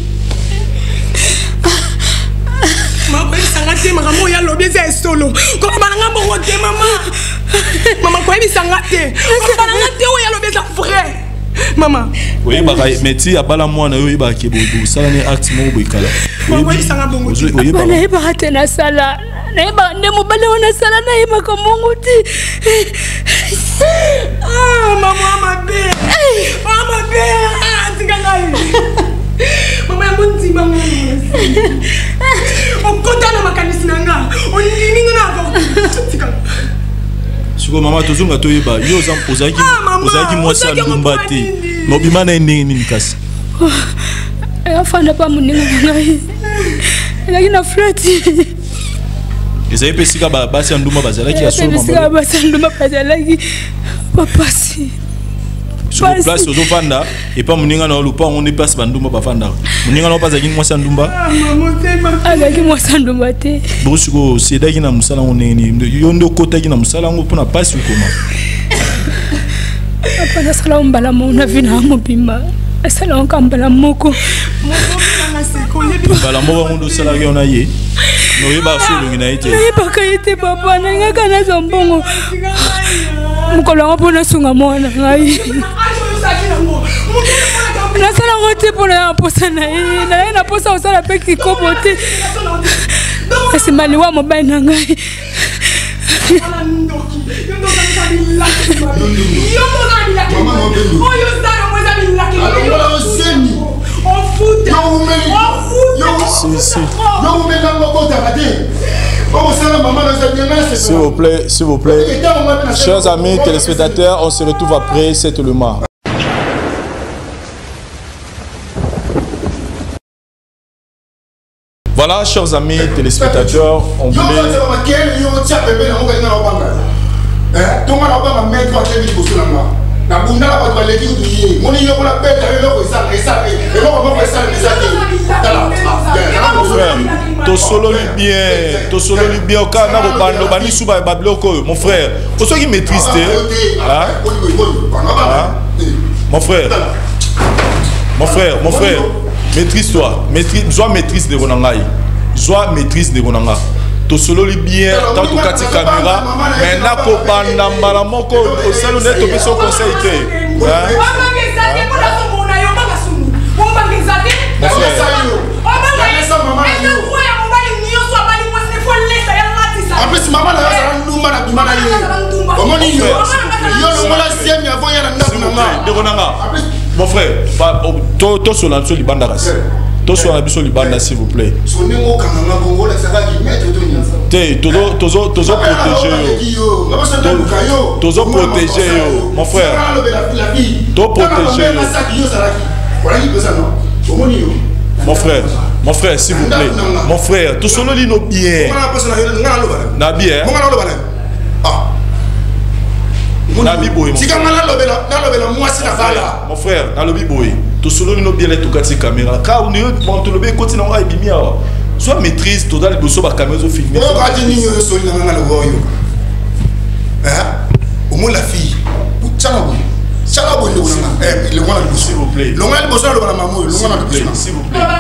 Maman, sangate maman ya lobi za solo. Ko bananga bongo te mama. Mama ko ebi sangate. Ko bananga te o ya lobi za vrai. Mama. Oui ba meti abala mwana yo iba ke bobo sala ni acte mo bo ikala. Mama ebi sanga bongo. Oui ba. Na iba hata na sala. Na iba ndemo bale wana sala na iba ko Mungu ti. Mama mabe. Mabe. Tingana. Mama ya bonzi mama. On kota na makanisi nanga. On ninga na avo. Siko mama tozunga to yeba yo za ozaki mwasi andumba te. Mobima na nini kasi. Afanda pa muninga ngai. Lakini na flati. Ezai pesika basi andumba bazalaki ya solo mama. Pesika basi andumba bazalaki papasi. Sur place aux Ofanda et pas Muninga na lupa on est place bandumba bafanda. Muninga na pas zaki mwasi andumba. Azaki mwasi andumba te. Bosuko sedaki na musala oneni yondo kotaki na musala ngo pona passe ukoma. Apana sala mbala mo na vina mo bimba. Sala on kambala moko. Mbala moko ndo sala ki ona ye. No yeba solo ngina ite. Yeba kayite papa na ngaka na zombongo. Mukolo ngapona sunga mwana ngai. Nasala ngote pona posa na ye na posa osala pe kikobo te. Asimali wa mobile na ngai. S'il vous plaît. Chers amis téléspectateurs, on se retrouve après cette lema. Voilà, chers amis téléspectateurs, on voulait... to solo bien au cas na bando bani suba babloko mon frère pour ceux qui maîtrisent mon frère maîtrise-toi maîtrise de ronangai soit maîtrise de ronanga to solo bien tant to kati caméra mais na ko banda mbala moko au salon de to peso conseil mon frère, to sur la libandaras. To sur la biso libanda s'il vous plaît. Tozo protéger mon frère. To protéger mon frère s'il vous plaît. Mon frère, to solo lino bien. Na bien. Mon frère, dans le biboy, tout solo nous bien les tout quatre caméras. Car on est bon tout le bien continue à bimia. Soit maîtrise total de bosso ba caméra au filmer. Au moins la fille. S'il vous plaît. S'il vous plaît.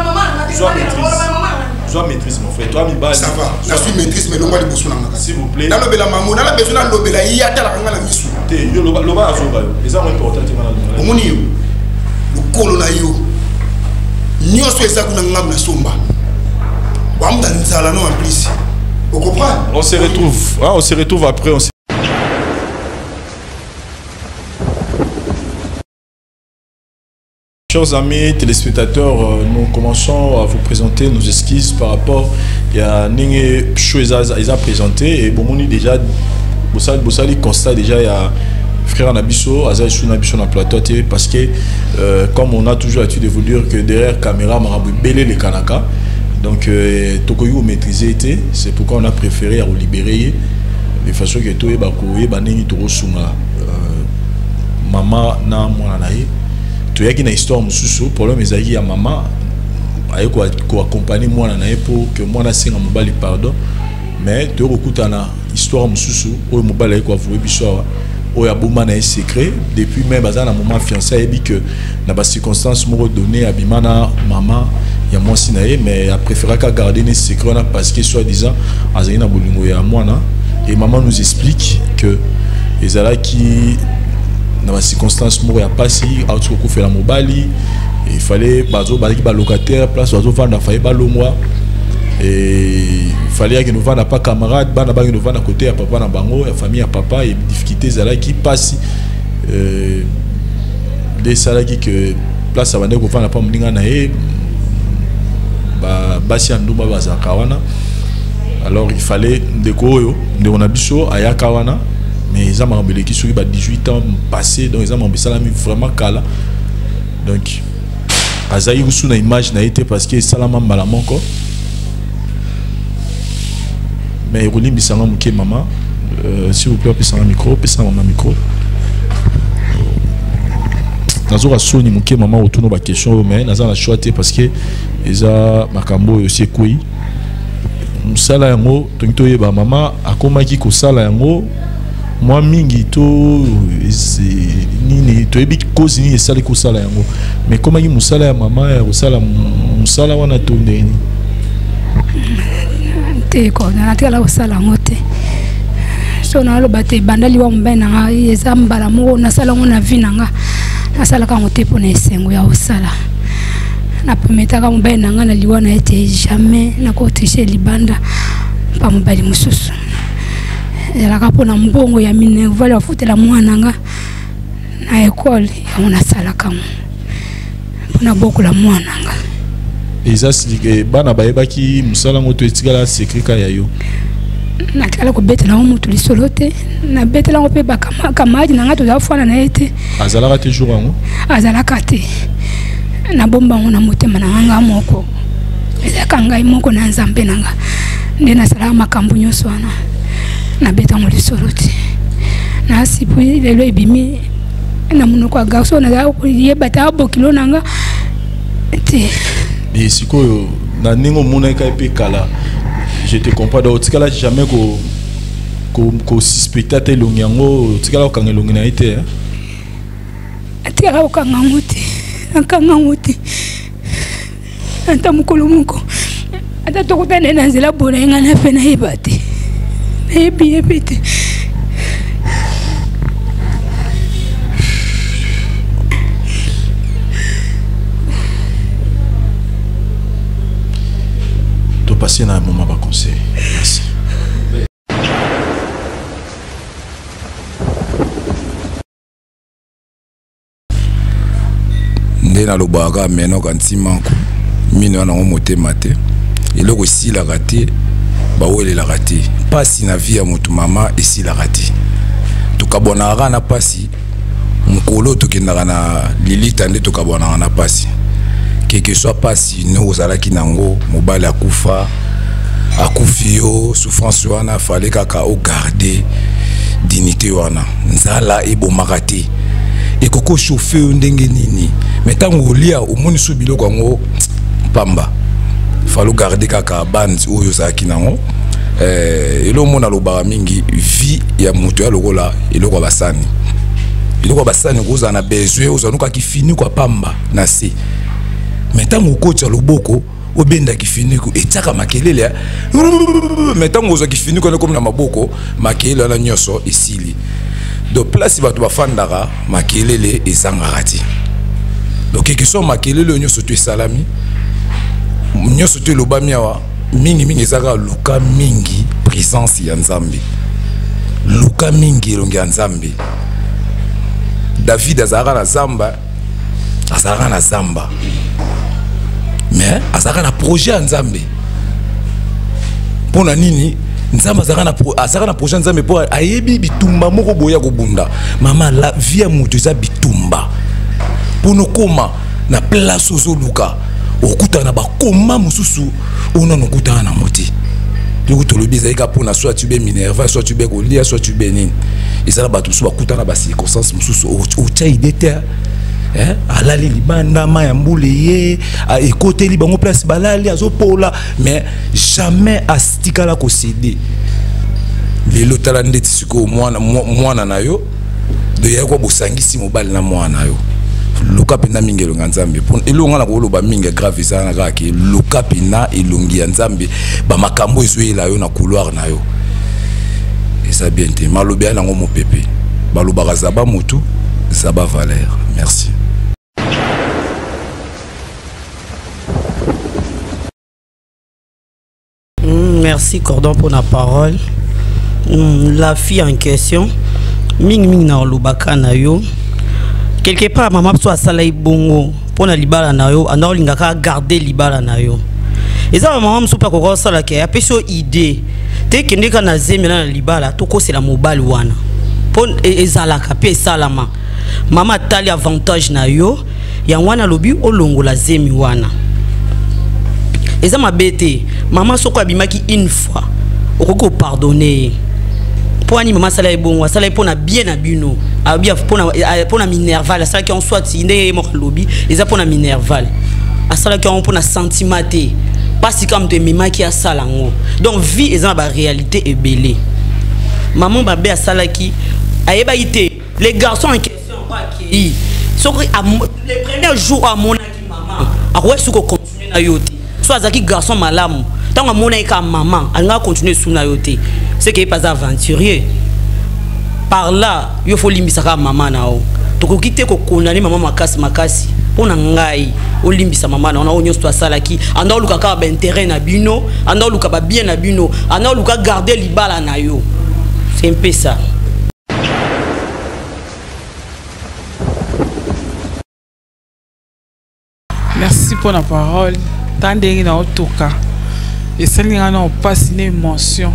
Soit maîtrise mon frère. Toi mi bas. Ça va. Je suis maîtrise mais l'onga de bosso s'il vous plaît. Dans le bela maman, dans la besoin de l'obéla il y a tellement la misu. Yo loba azoba. Les gens important au moni yo. Le colona yo. Nyoso ezakuna ngam na somba. Wamda nzala no en plus. Vous comprenez? On se retrouve après Chers amis téléspectateurs, nous commençons à vous présenter nos esquisses par rapport à Ninge Choueza ils a présenté et bon on déjà Bossali constate déjà il y a frère Nabiso Azaï sous Nabiso na plateau parce que comme on a toujours l'habitude de vous dire que derrière caméra marabout belé les kanaka donc tokoyo maîtriser été c'est pourquoi on a préféré à vous libérer de façon que tout est bakoye baningi toro sunga maman na mwana nae tu as une histoire mususu problème ezaki ya maman aye ko accompagner moi na pour que moi na singa mobali pardon mais tu okutana histoire mususu o mobali aye ko avouer biso o ya boma na secret depuis même bazana moment fiancé ebi que na ba circonstance mo donné abimana maman ya moi sinaye mais a préféré qu'à garder les secrets parce que soit disant azali na bolingo ya mwana et maman nous explique que ezala qui dans la circonstance moi ya passé auto ko fait la mobali il fallait bazo baliki ba locataire place bazo vendre fallait ba longwa et il fallait que nous vendre pas camarade bana ba nous vendre à côté à papa na bango ya famille à papa et difficultés zala qui passe des salaki que place à vendre ko vendre pas mlinga na e ba basi anduma baza kawana alors il fallait ndeko de on a biso aya kawana mais ils ont marqué qui sont 18 ans passés donc ils ont marqué ça vraiment cala donc azaï ou sous une image n'a été parce que salama malaman quoi mais roulim bisanga muke maman s'il vous plaît pesa un micro nazo soni muke maman autour de la question mais naza la choité parce que ils a makambo aussi quoi musala yango tonto yeba maman akomaki ko sala yango moi mingi to nini to ebi cause ni esali ko sala yango mais comment il musala ya mama ya usala musala wana to ndeni te ko na tela usala ngote so na lo bate bandali wa mbena nga ezambala mo na sala ngona vinanga na sala ka ngote pona esengo ya usala na pemeta ka mbena nga na liwana ete jamais na ko tricher libanda pa mbali mususu la kapona mbongo ya minerval ya futela mwana nga na école ya na sala kama pona boko la mwana nga ezasike bana bayebaki musala ngoto etikala secret ka yayo na kala ko betela mutu lisolote na betela ko pe bakamadi na ngato za fwana na ete azalaka te jour ngo azalaka te na bomba ngona motema na nga moko ezaka ngai moko na nzambe nanga nde na sala makambu nyonso wana na beta mo lisolote na sipu lelo ebimi na munoko garçon na yeba ta bokilo nanga te et sikoyo na ningo mona ka pe kala je te comprends donc tikala jamais ko suspecter te longiango tikala ka ngelongi na ite tikala ka ngamuti akangamuti anta mukolo muko ata tokutane na nzela bona ngana pe na ibate na ebite passer dans un moment de conseil. Merci. Ndena lobaka meno kantimanko mino na ngomote mate eloko si la raté ba wele la raté pasi na vie ya mutu mama esi la raté tukabonaka na pasi mukolo tokendaka na lilita nde tukabonaka na pasi quelque soit pasi no ozalaki nango mobali akufa akufio souffrance wana fallait kaka o garder dignité wana nzala ebomaka te ekoko chauffer ndenge nini mais tango olia omoni so biloko ngo pamba fallait garder kaka band oyo ozalaki nango elo mona lobaka mingi vie ya mutu ya lokola eloko basani koza na besoin ozanuka ki fini kwa pamba na se metango kocha loboko obenda ki fini ko etaka makelele metango ozo ki fini ko na maboko makelele na nyoso esili do place bato bafandaka makelele ezangaka ti donc quelque soit makelele nyoso to salami nyoso to lobami awa mingi ezaka luka mingi présence ya nzambe luka mingi longi ya nzambe David azaka na zamba mais azaka na projet ya nzambe pona nini nzambe azaka na projet ya nzambe po ayebi bitumba moko boya kobunda mama la vie ya mutu eza bitumba pono koma na place ozoluka okutana bakoma mususu ona nokutana na moti loko tolobi ezalika pona soit tu be minerva soit tu be kolia soit tu be nini ezala bato mususu bakutana ba circonstance mususu ocha idete alali libanda maya mbule ye ekoteli bango place balali azopola mais jamais astikala ko céder lelo tala ndeti siko mwana na yo de yako bosangisi mobali na mwana yo luka pena mingelo nzambe pon elonga na koloba minga grave sana kaki luka pena elongi ya nzambe ba makambo ezoyela yo na couloir na yo eza bien te malobi na ngo mopepe balobaka zaba mutu zaba valeur. Merci. Merci Cordon pour la parole. La fille en question, Ming na lobaka na yo. Quelque part maman soit salai bongo pour na libala na yo, ana lingaka garder libala na yo. Eza maman msupa ko sala ke apeso idée. Te kende kana zemela na libala to ko c'est la mobile wana. Pon ezalaka pe salama. Mama tali avantage na yo, ya wana lobi olongo la zemi wana. Eza mabete maman soko abimaki une fois okoko pardonner pour ani maman sala ebongo sala pona bien na bino abia pona minerval sala ki on soit inde mo lobi eza pona minerval asala ki on pona sentimenté parce que comme te mimaki asala ngo donc vie eza ba réalité ebelé maman babé asala ki ayeba ité les garçons en question pas qui soko les premiers jours à mon aki maman akwa soko continuer na yote soit zaki garçon malamu tant mona eka maman anga continuer suna yote c'est que pas aventurier par là il faut limbisa ka maman nao to quitter ko condamner maman makasi pona ngai o limbisa maman na onyo sto sala ki anda luka ka ba intérêt na bino anda luka ba bien na bino anda luka garder libala na yo c'est un peu ça. Merci pour la parole. Tandenge na otoka et celle-là na passe une émotion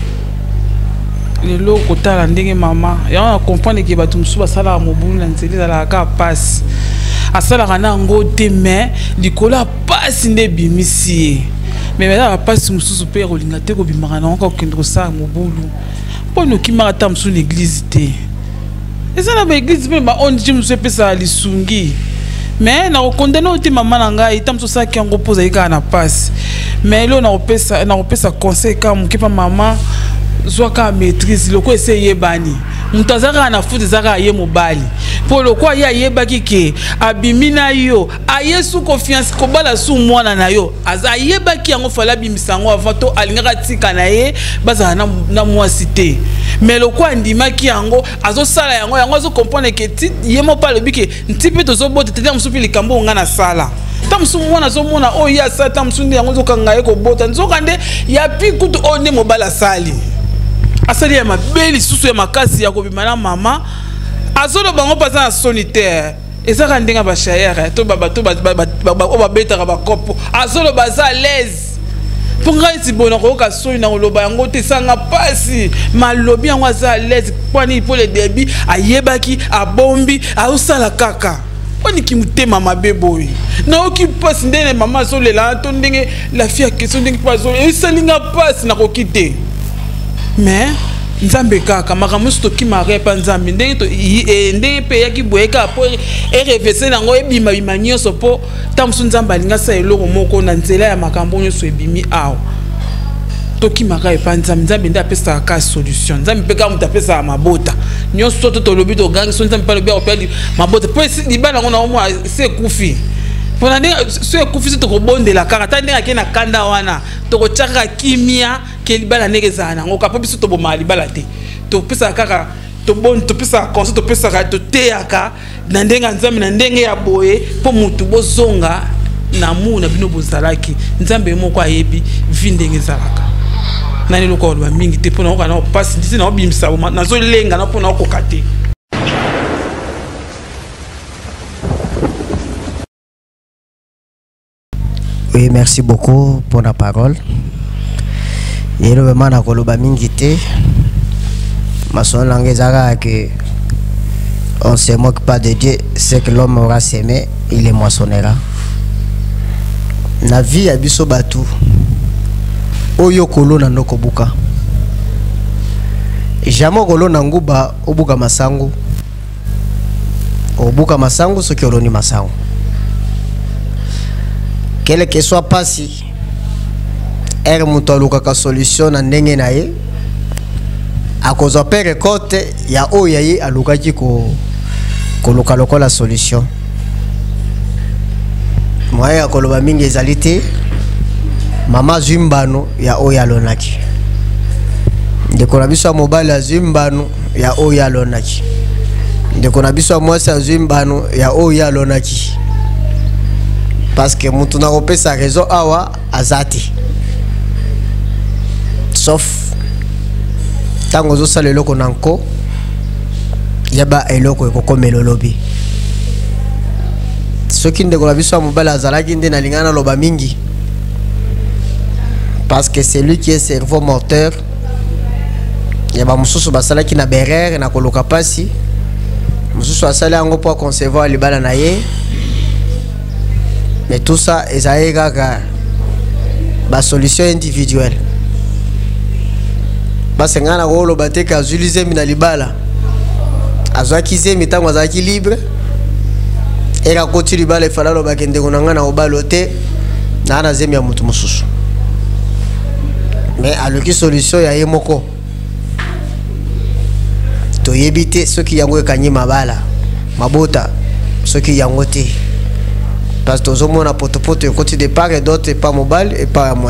le loko tala ndenge mama ya on comprendre que bato musuba sala mobulu na nzeli za la ka passe asala kana ngo te mais likola passe nde bimisi mais maintenant passe mususu pe rolinga te ko bimaka na ko kendo sa mobulu pono kimaka ta musu l'église te eza na ba église pe ba on musu pe sa lisungi mais na condamner te maman na ngai tam so ça qui en repose eka na passe mais là on a sa conseil comme qui pas maman zoka maîtrise le ko essayer bani mutazaka na futi zaka ye mobali pour le quoi ya yebaki ke abimina yo ayesu confiance ko bala su mwana na yo aza yebaki yango fala bimisango avant to alingaka tika na ye baza na mwasi te mais le quoi ndimaki yango azo sala yango azo comprendre que ti ye mo pa le biki ntipe to zo bote te musupi likambo ngana sala tamsu mwana zo mona o ya sa tamsu ndi yango zo kanga ye ko bota nzoka nde ya pikutu o ne mobala sali asali ya mabeli susu ya makasi ya kobimana mama azolo bango paza na solitaire ezaka ndenga ba chayere to ba betaka ba kopo azolo baza l'aise ponga iti bona ko ka soni na loba yango te sanga pasi malobi yango aza l'aise kwani pour le début ayebaki abombi ausala kaka oni kimutema mabeboyi na oki pasi ndene mama zolela to ndenge la fille question ndenge pazo esalinga pasi na kokite mais nzambe kaka makambo stoki mare pa nzambe ndenge to ndenge pe yaki boyeka po revese nango ebima bima nyonso po tamsu nzambe alinga sa eloko moko na nzela ya makambo nyonso ebimi awo toki mare pa nzambe nda pesa ka solution nzambe pe ka muta pesa mabota nyonso to to lobi to gangi so nzambe pa lobi o peli mabota po si libana ngo na omo se kufi pona ndenge so kufi to ko bondela kaka ta ndenge akena kanda wana to ko chaka kimia ke libala negeza na ngo kapo biso to bomali bala te to pesa kaka to bon to pesa conseil to pesa ka to teaka na ndenge nzambe na ndenge ya boye po mutu bozonga na mu na bino bozalaki nzambe moko ayebi vindenge zalaka nani loko ba mingi te pona ko na passe disi na obimisa na zo lenga na pona ko kate. Oui, merci beaucoup pour la parole. Et le moment na koloba mingité, ma son langue que on se moque pas de Dieu, c'est que l'homme aura semé, il les moissonnera. Na vie ya biso batu, oyo kolo na noko buka. Jamo kolo na nguba obuka masangu, obuka masangu soki oloni masangu. Quel que soit passé, er mutoluka ka solution na ndenge na ye akozo pe récolte ya oya ye alukaki ko luka lokola solution moya ya koloba mingi ezalite mama zimbano ya oya lonaki ndeko na biso mobile ya zimbano ya oya lonaki ndeko na biso mwasi ya zimbano ya oya lonaki parce que mutu na kopesa raison awa azati sauf tango zo sala eloko nanko yaba eloko ekokomela lobi soki ndeko na biso mobala azalaki nde na lingana loba mingi parce que c'est lui qui est cerveau moteur yaba mususu basalaki na berere na koloka pasi mususu asala yango po concevoir libala na ye. Mais tout ça, c'est une solution individuelle. Parce que quand on a dit que Zulizé Minalibala, Azakizé Mitango Azaki libre, et à côté du bal, il fallait que on a baloté, Nana Zemia Mutumusus. Mais à l'autre solution, il y a un moko. To éviter ceux qui ont gagné ma bala, ma bota, ceux qui ont voté. Parce que tout le monde a potopoto côté de part et d'autres pas mobile et pas à moi.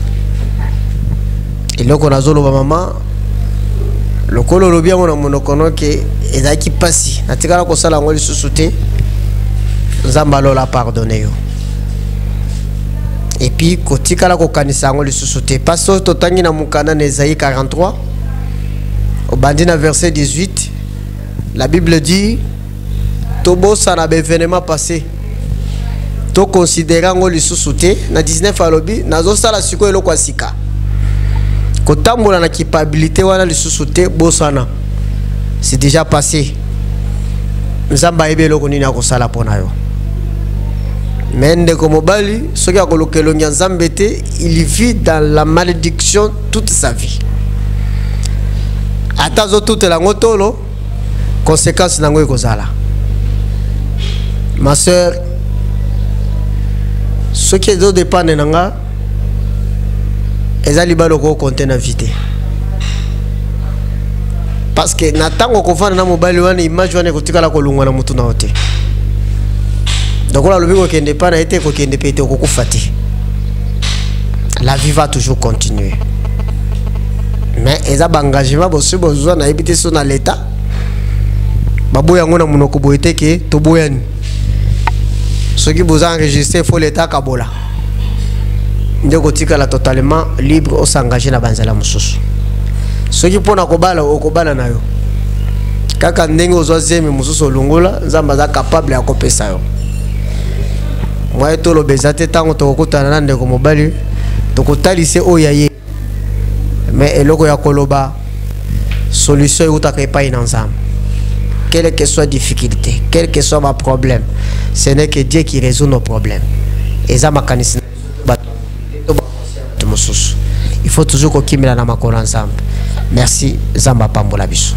Et là qu'on a zolo maman le colo le bien on a monocono que et là qui passe na tika ko sala ngoli susute nzambalo la pardonner yo. Et puis côté kala ko kanisa ngoli susute parce que totangi na mukana na Isaïe 43 au bandina verset 18 la Bible dit tobo ça na événement passé to considérant les sous-soutés na 19 alobi nazo sala siko eloko asika kotambola na capacité wana les sous-soutés bosana c'est déjà passé nzamba ebe eloko nini akosala pona yo mende ko mobali soki akolokelo nzambe te il vit dans la malédiction toute sa vie atazo toute la ngotolo conséquence nango ekozala ma sœur ce qui est dépend de nanga eza libala ko compter na vite parce que na tango ko fana na mobile wana image wana ko tikala ko lungwa na mutu na hote donc là le ko kende pa na été ko kende pété ko kufati la vie va toujours continuer mais eza bangagement bosu bozwa na ebité so na l'état baboya ngona munoko boyete ke to boyani ceux qui vous enregistré faut l'état kabola ndeko tikala totalement libre au s'engager na banzala mususu ceux qui pona kobala okobala nayo kaka ndenge ozwa zeme mususu longola nzamba za capable ya kopesa yo moi to lo bezate tango to kokutana na ndeko mobali to kotalise oyaye mais eloko ya koloba solution utaka epai na nzamba quelle que soit difficulté quel que soit ma problème ce n'est que Dieu qui résout nos problèmes et ça makanisi il faut toujours qu'on kimela na makolo ensemble merci zamba pambola biso.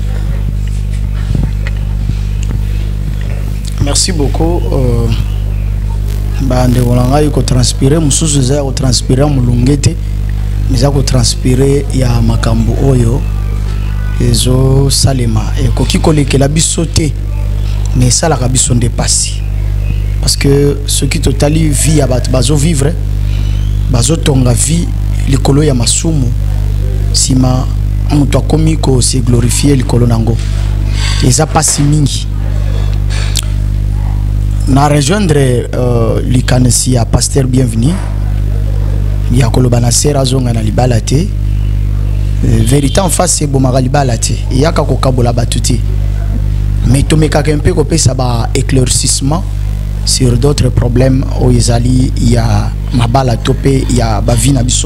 Merci beaucoup. Bande olanga yuko transpirer mususu za ko transpirer mulungete miza ko transpirer ya makambo oyo ezo salema e ko kikolekela biso te mais ça la biso ndepasi parce que ce qui totali vie abat bazo vivre bazo tonga vie likolo ya masumu sima mutu akomi ko se glorifier likolo nango eza pasi mingi na rejoindre likanesi ya pasteur bienvenu ya koloba na sera zonga na libala te vérité en face c'est bomaka libala te yaka kokabola batuti mais tomekaka mpe kopesa ba éclaircissement sur d'autres problèmes au ezali ya mabala tope ya bavina biso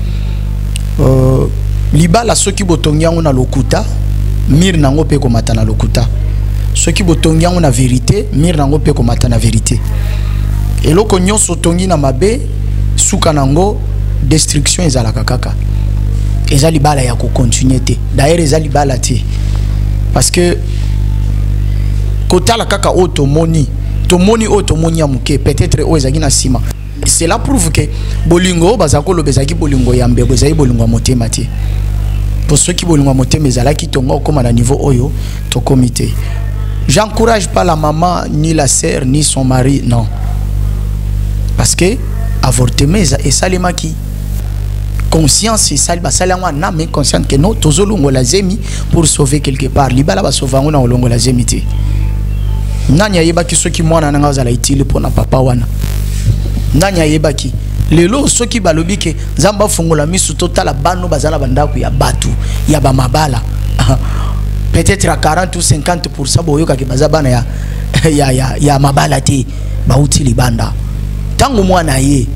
libala soki botongi yango na lokuta mir nango pe komata na lokuta soki botongi yango na vérité mir nango pe komata na vérité eloko nyonso tongi na mabe suka nango destruction ezalaka kaka eza libala ya ko continuer te d'ailleurs eza libala te parce que kotala kaka otomoni otomoni ya muke peut-être o ezaki na sima cela prouve que bolingo bazako lobezaki bolingo ya mbebo ezali bolingo motema te pour ceux qui bolingo motema ezalaki tonga comme à niveau oyo to comité. J'encourage pas la maman ni la sœur ni son mari, non, parce que avortement et salima qui conscience et salba salama na mais consciente que non tozolongo la zemi pour sauver quelque part libala ba sauver on olongo la zemi te nanya yebaki soki mwana nanga za la itile pour na papa wana nanya yebaki lelo soki balobi ke nzamba fungola misu totala bano bazala bandaku ya batu ya ba mabala peut-être à 40 ou 50% boyoka ke bazabana ya mabala te ba utili banda tango mwana aye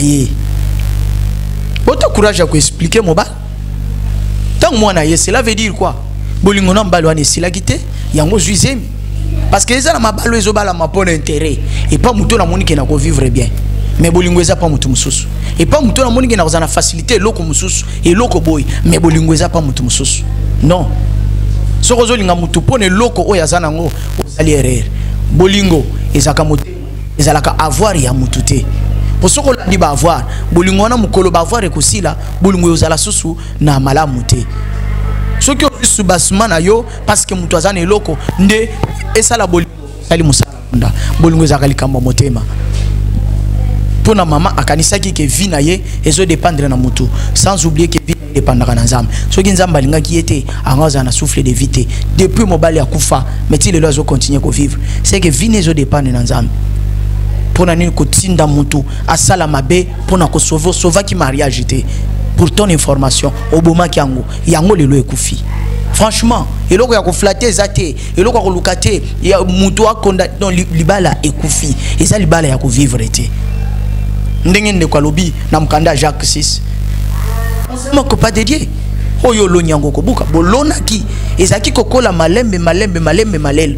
Votre courage à expliquer mon bal. Tant moi na cela veut dire quoi? Bolingo na mbalo ane sila kite yango juize parce que eza na mabalo ezo bala ma bon intérêt et pas muto na moni ke na ko vivre bien. Mais bolingo eza pas mutu mususu. Et pas muto na moni ke na ko na facilité loko mususu et loko boy mais bolingo eza pas mutu mususu. Non. Soko zo linga mutu pone loko oya zana ngo ozali erreur. Bolingo ezaka mutu ezalaka avoir ya mutu te. Pour ce qu'on dit avoir, bolingo na mukolo bavoir ekosila, bolingo yozala susu na malamu te. Ce qui est sous basement na yo parce que mutu azana eloko nde esala bolingo sali musala nda bolingo ezakali kamba motema. Pour na mama akanisaki ke vie na ye ezo dépendre na mutu sans oublier que vie dépendra na nzambe. Ce qui nzamba linga ki était angaza na souffle de vie depuis mobali ya kufa mais ti le lozo continuer ko vivre. C'est que vie nezo dépendre na nzambe. Pour nani kotinda mutu asala mabe pour na ko sauver ki mariage te. Pour ton information oboma ki yango lelo ekufi. Franchement eloko ya ko flatter zate eloko ya ko lukate ya mutu akonda non libala ekufi eza libala ya ko vivre te. Ndenge nde kwa lobi na mkanda Jacques 6 on ko pas dédié oyo lo nyango ko buka bolona ki ezaki kokola malembe malel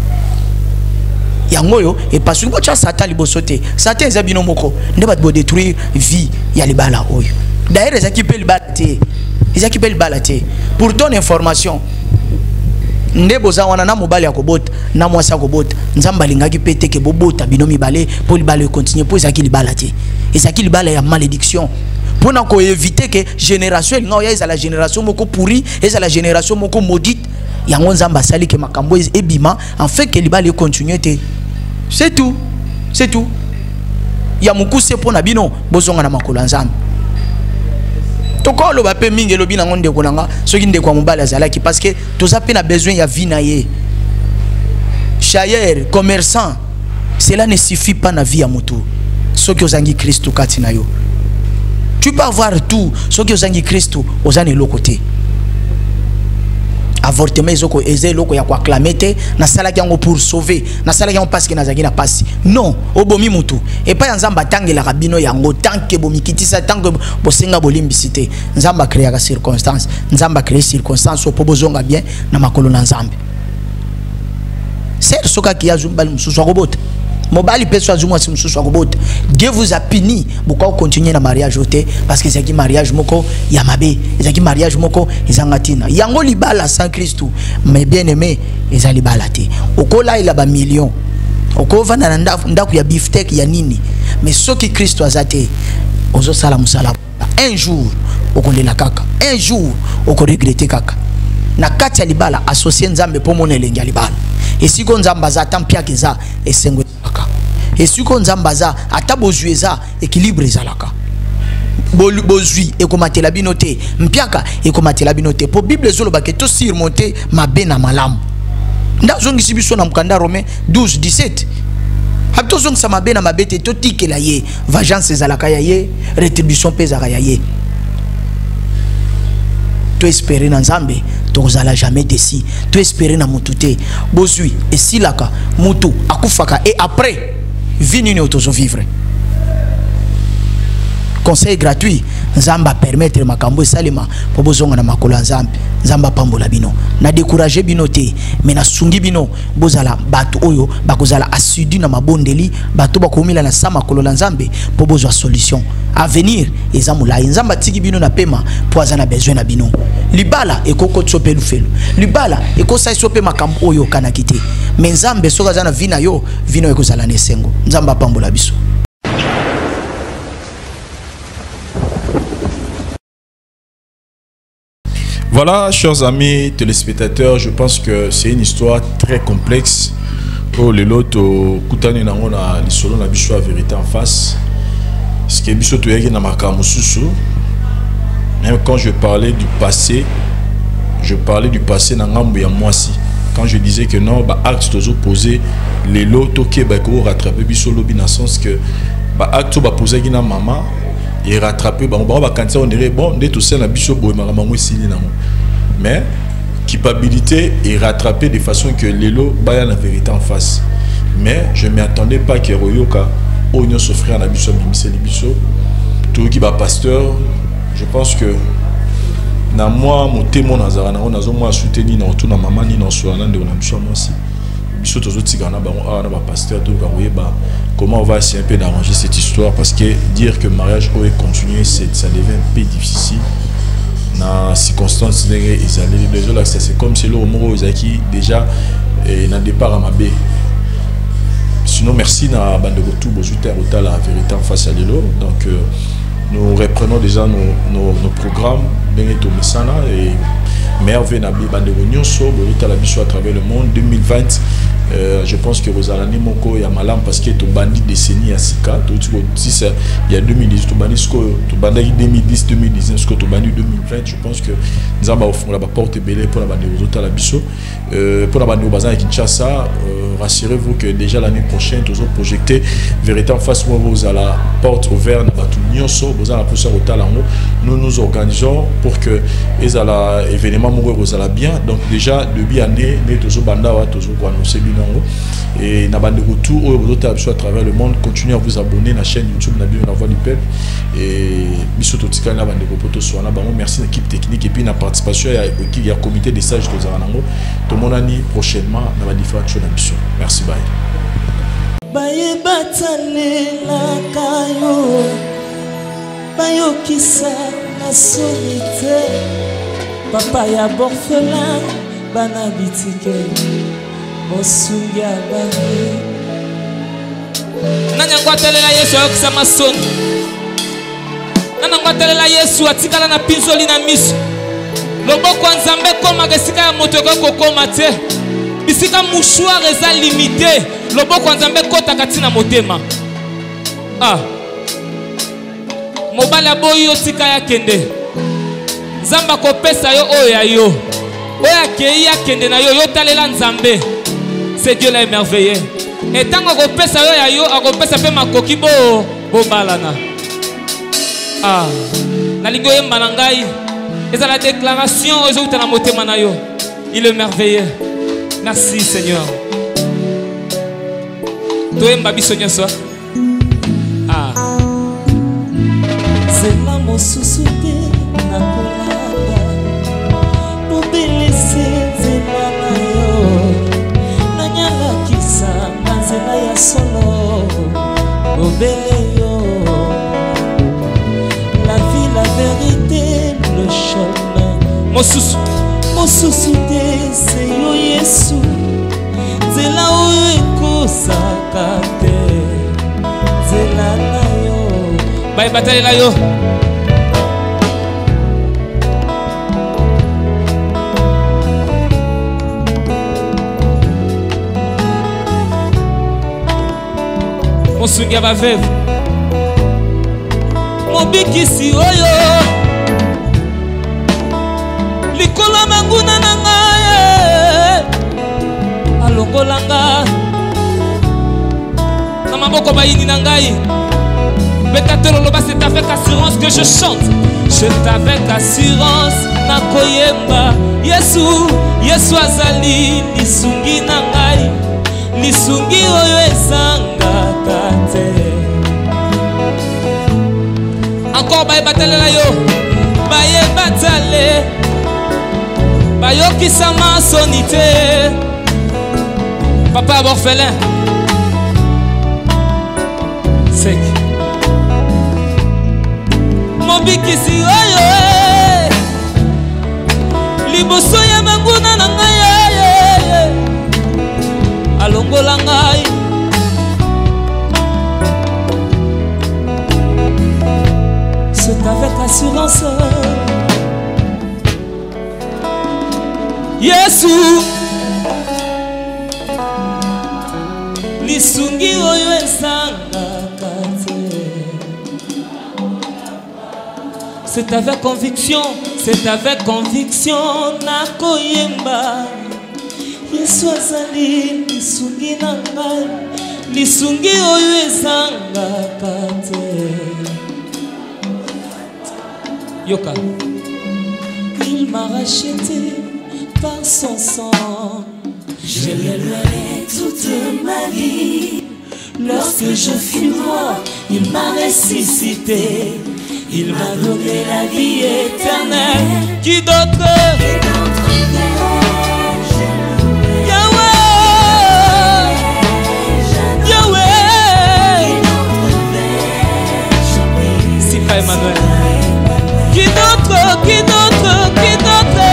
yangoyo et parce que bocha satan libosote satan ezabino moko nde bat bo détruire vie ya libala oyo d'ailleurs ezaki pe libala te pour ton information nde boza wana na mobali akobota na mwasa akobota nzamba lingaki pete ke bobota bino mibale pour libala continuer pour ezaki libala te ezaki libala ya malédiction pour qu'on éviter que génération non ya la génération moko pourri et la génération moko maudite yango nzamba sali que makambo ebima en fait que libali continuer te c'est tout ya mukuse pour na bino bozonga na makolo nzambe toko lo ba pe mingi lobi na ngonde konanga soki ndeko mobala azalaki parce que toza pe na besoin ya vie na ye chayer commerçant cela ne suffit pas na vie ya moto soki ozangi Christ kati na yo tu peux avoir tout soki ozangi Christ ozane lo côté avortement ezoko ezelo ko ya kwa clamete na sala yango pour sauver na sala yango parce que nazaki na pasi non obomi mutu et pas nzamba tangela rabino yango tant que bomikitisa tant que bosenga bolimbisite nzamba créer ka circonstance nzamba créer circonstance po bozonga bien na makolo na nzambe c'est soka ki azumba mususu akobota mobali peso azumwa si mususu akobota Dieu vous a puni pourquoi continuer na mariage oté parce que c'est mariage moko ya mabe c'est mariage moko ezangatina yango libala sans Christ mais bien aimé ezali balate okola ila ba million okova na ndaku ya beefsteak ya nini mais soki Christ azate ozo sala musala un jour okondela kaka un jour okoregretter kaka na kati ya libala associer nzambe po mona elengi ya libala esiko nzamba za tampia keza esengwe kaka esiko nzamba za ata bozueza équilibre ezalaka bozui ekomatela bino te mpiaka ekomatela bino te po bible ezoloba ke to surmonter mabe na malamu ndazongisi biso na mkanda Romain 12:17 habito zongisa mabe na mabe te to tikela ye vengeance ezalaka ya ye rétribution pezaka ya ye to espérer na nzambe tozala jamais déçu to espérer na mutu te bozui esilaka mutu akufaka et après vie nini otozo vivre conseil gratuit nzamba permettre makambo esalema po bozonga na makolo nzambe nzamba pambola bino na décourager bino te mais na sungi bino bozala bato oyo bakozala assidu na mabondeli bato bakomila na sama makolo nzambe po bozwa solution à venir ezamula nzamba tiki bino na pema po azana besoin na bino libala ekoko tsopelu felu libala ekosa isope makambo oyo kana kite mais nzambe soka zana vina yo vino ekozala nesengo nzamba pambola biso. Voilà, chers amis téléspectateurs, je pense que c'est une histoire très complexe. Oh, les lots, Koutani Nangona, les solos, la bichou à vérité en face. Ce qui est bichou, tu es dans ma camususu. Même quand je parlais du passé, Nangambu ya Mwasi. Quand je disais que non, bah, acte aux opposés, les lots, toké, bah, qu'on rattrape bichou, lobby, dans le sens que, bah, acte, bah, poser qui n'a maman. Et rattraper on dirait bon dès tout ça la bicho mais culpabilité et rattraper de façon que l'élo baya la vérité en face mais je m'y attendais pas que Royoka oignon souffrir la bicho bimisé les bicho tout qui va pasteur je pense que na moi mon témoin nazara na onazo moi soutenir na tout na maman ni na soana de na bicho moi aussi bicho tozo tigana ba na ba pasteur tout ba royeba. Comment on va essayer un peu d'arranger cette histoire parce que dire que le mariage aurait continué, ça devient un peu difficile. Dans les circonstances, c'est comme si l'homme qui déjà n'a départ à ma baie. Sinon, merci à bande de retour, la vérité en face à l'élo. Donc, nous reprenons déjà nos programmes, et merveille na bande de réunion sur à travers le monde 2020. Je pense que Rosalani Moko ya malam parce que tu bandit décennie à Sika, il y a 2010, tu bandit 2010, 2019, tu bandit 2020. Je pense que nous avons offert la porte belée pour la bande de Rosota la Bisso, pour la bande de Bazan et Kinshasa. Rassurez-vous que déjà l'année prochaine, nous allons projeter véritablement face où vous à la porte ouverte, vous allez la pousser au talent. Nous nous organisons pour que les événements soient bien. Donc déjà depuis année, nous tous banda tous annoncer et na bande retour à travers le monde. Continuez à vous abonner à la chaîne YouTube La Voix du Peuple et bisoto tika na bande poto so na bango. Merci l'équipe technique et puis la participation il y a comité des sages de Zaranango. Tout le monde année prochainement dans la différentes choses. Merci bye. Baye batalela kayo bayo kisa na solite papa ya borfelin bana bitike mosunga bane nanya kwatelela yesu akisa masoni nanango atalela Yesu atikala na pinzoli na miso loboko nzambe koma kesika ya moto kokoma te bisika mouchoir eza limité loboko nzambe kota katina motema mobali aboyi otika ya kende nzamba kopesa yo oyo ya yo oyo akei ya kende na yo yotalela nzambe c'est Dieu l'a émerveillé et tant akopesa yo ya yo akopesa pe makoki bobalana nalingi oyemba na ngai eza la déclaration ezouta na motema na yo il est merveilleux merci Seigneur toyemba biso nyonso zela mosusu te nakolanda mobelese nzela na yo nanyangakisa na nzela ya solo mobele yo la vie la vérité le chemin mosusu te se yo Yesu nzela oyo ekosaka te nzela na yo baye batalela yo mosungi ya baveve mobikisi oyo likolo manguna na ngai alongolanga na maboko bayini na ngai c'est avec assurance que je chante. C'est avec assurance na koyemba Yesu azali lisungi na ngai lisungi oyo ezangaka te. Encore baye batalela yo baye batale bayokisa masoni te. Papa orphelin sec mobikisi oyo liboso ya manguna na ngai alongola ngai c'est avec assurance Yesu lisungi oyo ezangaka te. C'est avec conviction na koyemba Yesu azali lisungi na ngai lisungi oyo ezangaka te. Yoka il m'a racheté par son sang, je l'ai loué toute ma vie. Lorsque je fus mort, il m'a ressuscité. Il m'a donné la vie éternelle. Qui d'autre? Yahweh, Yahweh. Si pas Emmanuel. Qui d'autre? Qui d'autre? Qui d'autre?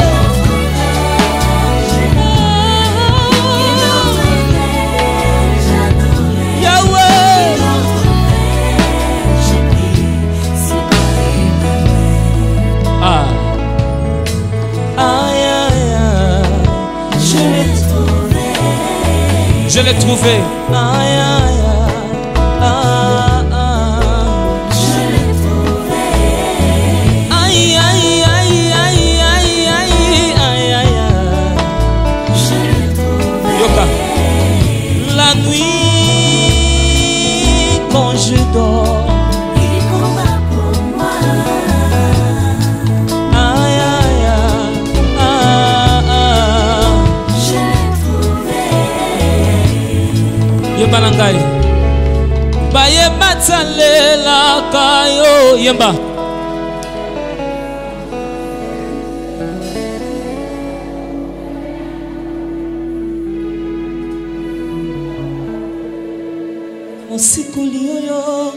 Je l'ai trouvé. Aïe, aïe, je l'ai trouvé. Aïe, aïe, aïe, aïe, aïe, aïe, aïe, aïe, je l'ai trouvé. Yoka. La nuit, quand je dors, il combat pour moi. Aïe, aïe, je l'ai trouvé. Yemba nangai baye batsalela kayo yemba mosikoli oyo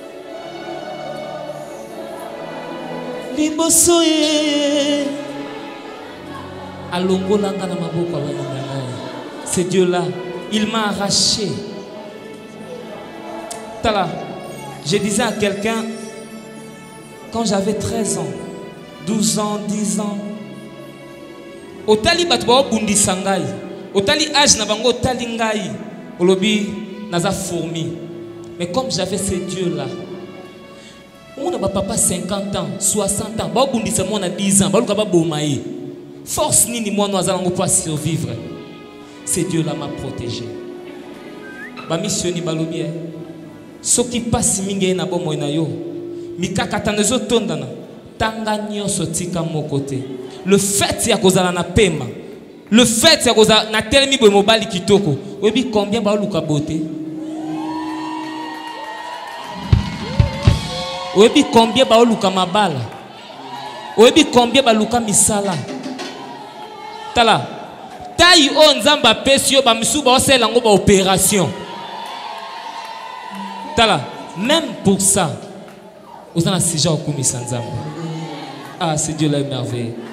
liboso ye alongolanga na maboko ya ngai. C'est Dieu là, il m'a arraché. Je disais à quelqu'un, quand j'avais 13 ans, 12 ans, 10 ans. Otali batu ba bundisa ngai. Otali âge na bango otali ngai. Olobi naza fourmi. Mais comme j'avais ces dieux-là, on a papa 50 ans, 60 ans, ba bundisa moi na 10 ans, ba luka ba bomaye. Force nini moi nous allons pas survivre. Ces dieux-là m'a protégé. Ba missioni balobi soki passe mingi na bo moina yo. Mikaka tanezo tondana. Tanga nyonso tika mon côté. Le fait ya kozala na pema. Le fait ya kozala na telemi bo mobali kitoko. Obi combien ba luka beauté? Obi combien ba luka mabala? Obi combien ba luka misala? Tala. Tai o nzamba pesio ba misu ba osela ngo ba opération. Tala, même pour ça, vous en avez déjà au commis sans. Ah, c'est Dieu la merveille.